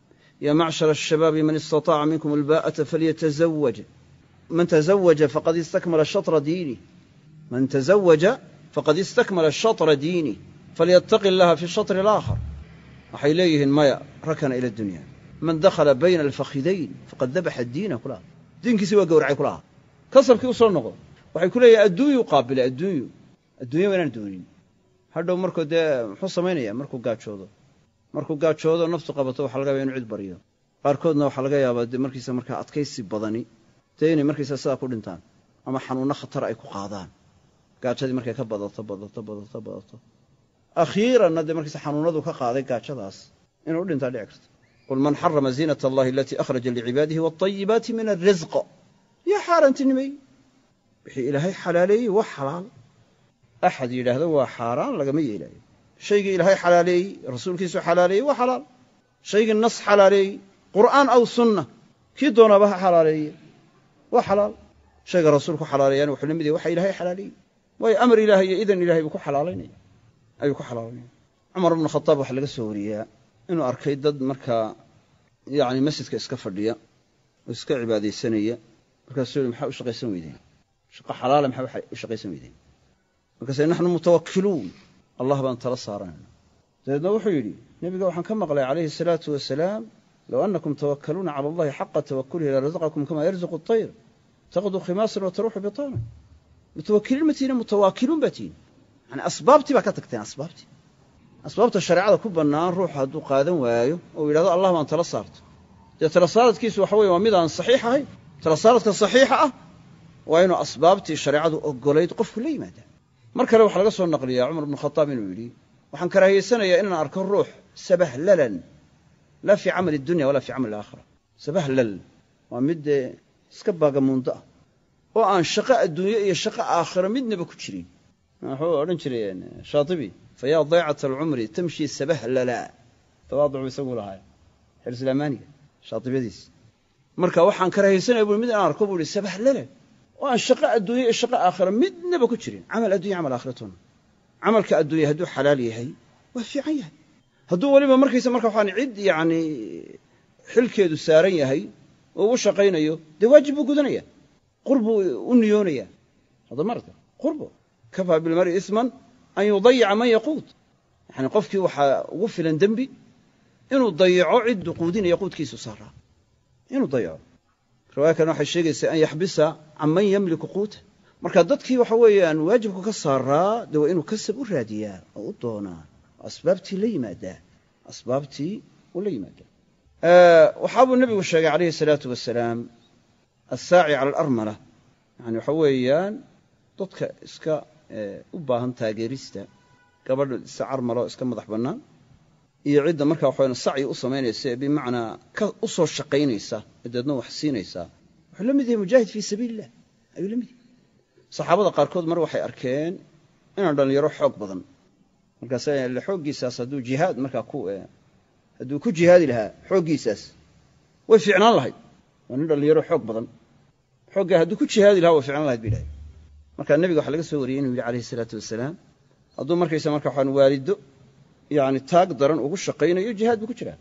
ya macshara alshabaabi man istataaca minkum albaa'ata falyatazawaj man tazawaja faqad istakmala shatra diinih man tazawaja faqad istakmala shatra diinih falyattaqi allaha fi shatri alaakhar waxay leeyihiin maya rakana ila dunya man dakhala bayna alfakhidayn faqad dabaxa diina kulaha diinkiisi waa gowracay kulaha kasabkii u soo noqo waxay ku leeyihin adduunyu qaabilay adduunyu adduunya waa inaan doonin hadhow markuu dee muxuu samaynaya markuu gaajoodo markuu gaajoodo naftu qabato waxa laga yaaba inu cid baryo qaarkoodna waxaa laga yaabaa de markiisa markaa adkaysi badani dee inay markiisa sidaa ku dhintaan ama xanuunno khatar ay ku qaadaan gaajadii markay ka badato badato badato badato akhiiranna dee markiisa xanuunadu ka qaaday gaajadaas inuu dhintaa dhici karto qul man xarama ziinata allahi alatii akhraja licibaadihi waatayibaati min alrisq yaa xaaraantinimay wixii ilaahay xalaaleeyey waa xalaal axad yidhaahdo waa xaaraan lagama yeelaayo shaygii ilaahay xalaaleeyey rasuulkiisu xalaaleeyey waa xalaal shaygii nas xalaaleeyey qur'aan aw sunna kii doonaaba ha xalaaleeye waa xalaal shayga rasuulku xalaaleeyaan wuxuu la mid yahay waxa ilaahay xalaaleeyey waayo amar ilaahay iyo idan ilahay buu ku xalaalaynaya ayuu ku xalaalaynaya cumar ibnu khataab waxaa laga soo wariyaa inuu arkay dad markaa yacni masjidka iska fadhiya oo iska cibaadaysanaya markaasuu yihi maxaa u shaqaysan weydeen shaqo xalaala maxaa u shaqaysan weydeen markaasay naxnu mutawakkiluun allah baan tala saaranayna dabeedna wuxuu yidhi nebiga waxaan ka maqlay calayhi asalaatu wasalaam low annakum tawakkaluuna cala allahi xaqa tawakkulihi larazaqakum kamaa yarzuqu atayr taqdu khimaasan wa taruuxu bitaanan mutawakkiliin ma tihiin mutawaakiluun baa tihiin yani asbaabtii baa ka tagteen asbaabtii asbaabta shareecada ku bannaan ruuxu hadduu qaadan waayo oo yidhahdo allah baan tala saarto dee tala saaradkiisu waxa weye waa mid aan saxiix ahayn tala saaradka saxiixa ah waa inuu asbaabtii shareecadu oggolayd qofku la yimaada mar kale waxaa laga soo naqliyaa cumar ibnu khataab inuu yidhi waxaan karaahiyeysanayaa inaan arko ruux sabahlalan laa fii camali dunya walaa fii camali alaakhira sabahlal waa mid dee iska baagamuundo ah oo aan shaqo adduunye iyo shaqo aakhiro midnaba ku jirin wuxuu odhan jiray shaatibi fayaa daycata alcumri tamshii sabahlala tawaaducu isagu lahaa xirsilaamaaniga shaatibadiis marka waxaan karahaysanaya bui mid inaan arko buu ihi sabahlalan oo aan shaqo adduunye iyo shaqo aakhiro midnaba ku jirin camal addunya camal aakhiratoona camalka adduunya hadduu xalaal yahay waa fiican yahay hadduu weliba markaysa marka waxaan cid yacni xilkeedu saaran yahay oo u shaqaynayo dee waajib buu gudanaya qurbuu u niyoonaya hadda marka qurbo kafaa bilmari isman an yudayica man yaquud yani qofkii waxaa ugu filan dembi inuu dayaco ciddu quudinaya quudkiisu saaraa inuu dayaco riwaaya kan waxay sheegaysaa an yaxbisa can man yamliku quuta marka dadkii waxa weeyaan waajibku ka saaraa dee waa inuu kasab u raadiyaa oo u doonaa asbaabtii la yimaadaa asbaabtii uu la yimaadaa waxaa buu nebigu sheegay calayhi salaatu wasalaam assaaci cala alarmala yani waxa weeyaan dadka iska u baahan taageerista gabadha isa carmalo iska madax bannaan iyo cidda markaa waxaweyan sacyi u samaynaysa ee bimacnaa ka u soo shaqaynaysa dabeedna wax siinaysaa wuxuu la mid yahay mujaahid fii sabiili illah ayuu la mid yahay saxaabada qaarkood mar waxay arkeen inaan dhallinyaro xoog badan markaasa xooggiisaas hadduu jihaad markaa ku hadduu ku jihaadi lahaa xooggiisaas way fiicnaan lahayd waa nin dhallinyaro xoog badan xooggaa hadduu ku jihaadi lahaa way fiicnaan lahayd bay dhahay markaa nebiga waxaa laga soo wariyey inuu yidhi calayhi salaatu wasalaam hadduu markaysa marka waxaan waalido yani taag daran ugu shaqaynayo jihaad buu ku jiraa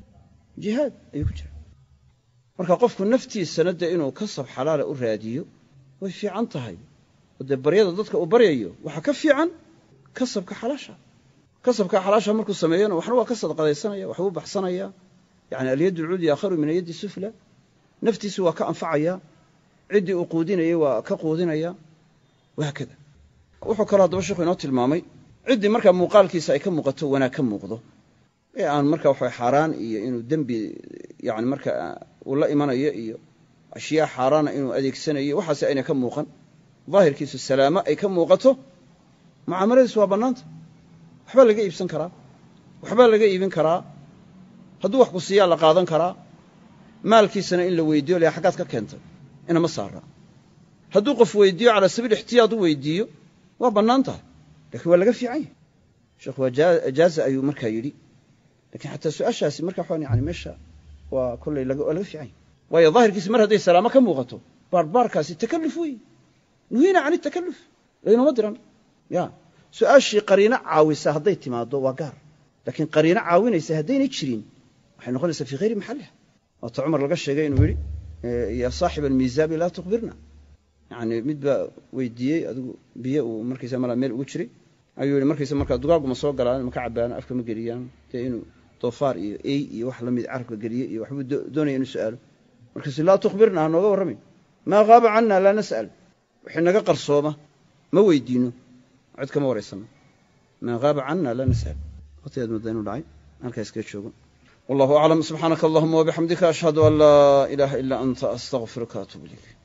jihaad ayuu ku jiraa marka qofku naftiisana dee inuu kasab xalaala u raadiyo way fiican tahay oo dee baryada dadka uu baryayo waxaa ka fiican kasabka xalaasha kasabka xalaasha markuu sameeyana waxna waa ka sadaqadaysanaya waxbuu baxsanaya yani alyaddu alculya akharu min alyaddi sufla naftiisu waa ka anfacaya ciddii uu quudinayay waa ka quudinaya wahaakada wuxuu kaloo haddaba sheekhu inoo tilmaamay ciddii markaa muuqaalkiisa ay ka muuqato wanaag ka muuqdo ee aan markaa waxa xaaraan iyo inuu dembi yani markaa uu la imanayo iyo ashyaa xaaraana inuu adeegsanayo waxaas ayna ka muuqan daahirkiisu salaamo ay ka muuqato mucaamaladiisu waa bannaanta waxbaa laga iibsan karaa waxbaa laga iibin karaa hadduu wax ku siiyaa la qaadan karaa maalkiisana in la weydiiyo le xaggaad ka keentay inama saara hadduu qof weydiiyo calaa sabiil ixtiyaad u weydiiyo waa bannaan tahay lakiin waa laga fiican yahay sheekhu waa jaaza ayuu markaa yidhi lakiin xataa su-aashaasi marka waxaan yani meesha waa kolley waa laga fiican yahay waayo daahirkiisi mar hadday salaamo ka muuqato baarbaarkaasi takalluf weeye nuhiina can itakalluf laynuma diran ya su-aashii qariino caawisa hadday timaaddo waa gaar laakiin qariino caawinaysa haddaynay jirin waxay noqonaysaa fii hayri maxalliha waata cumar laga sheegay inuu yidhi ya saaxiba almiizaabi laa tukhbirna yani mid baa weydiiyey adigu biyo uu markaysa malaa meel ugu jiray ayuu yidhi markaysa markaa dugaaggu ma soo galaan ma ka cabbaan afka ma geliyaan dee inuu doofaar iyo ey iyo wax la mid carabka geliye iyo waxbuu doonaya inuu su'aalo markaasu laa tukhbirna ha nooga warramayn maa qaaba canna laa nas'al wixii naga qarsooma ma weydiino cid kama waraysanno maa qaaba canna laa nas'al waqtigaad mudda inuu dhacay halkaa iskaga joogo wallahu aclam subxaanaka allahuma wabixamdika ashhadu an laa ilaaha ilaa anta astaqfiruka atuubu ilayk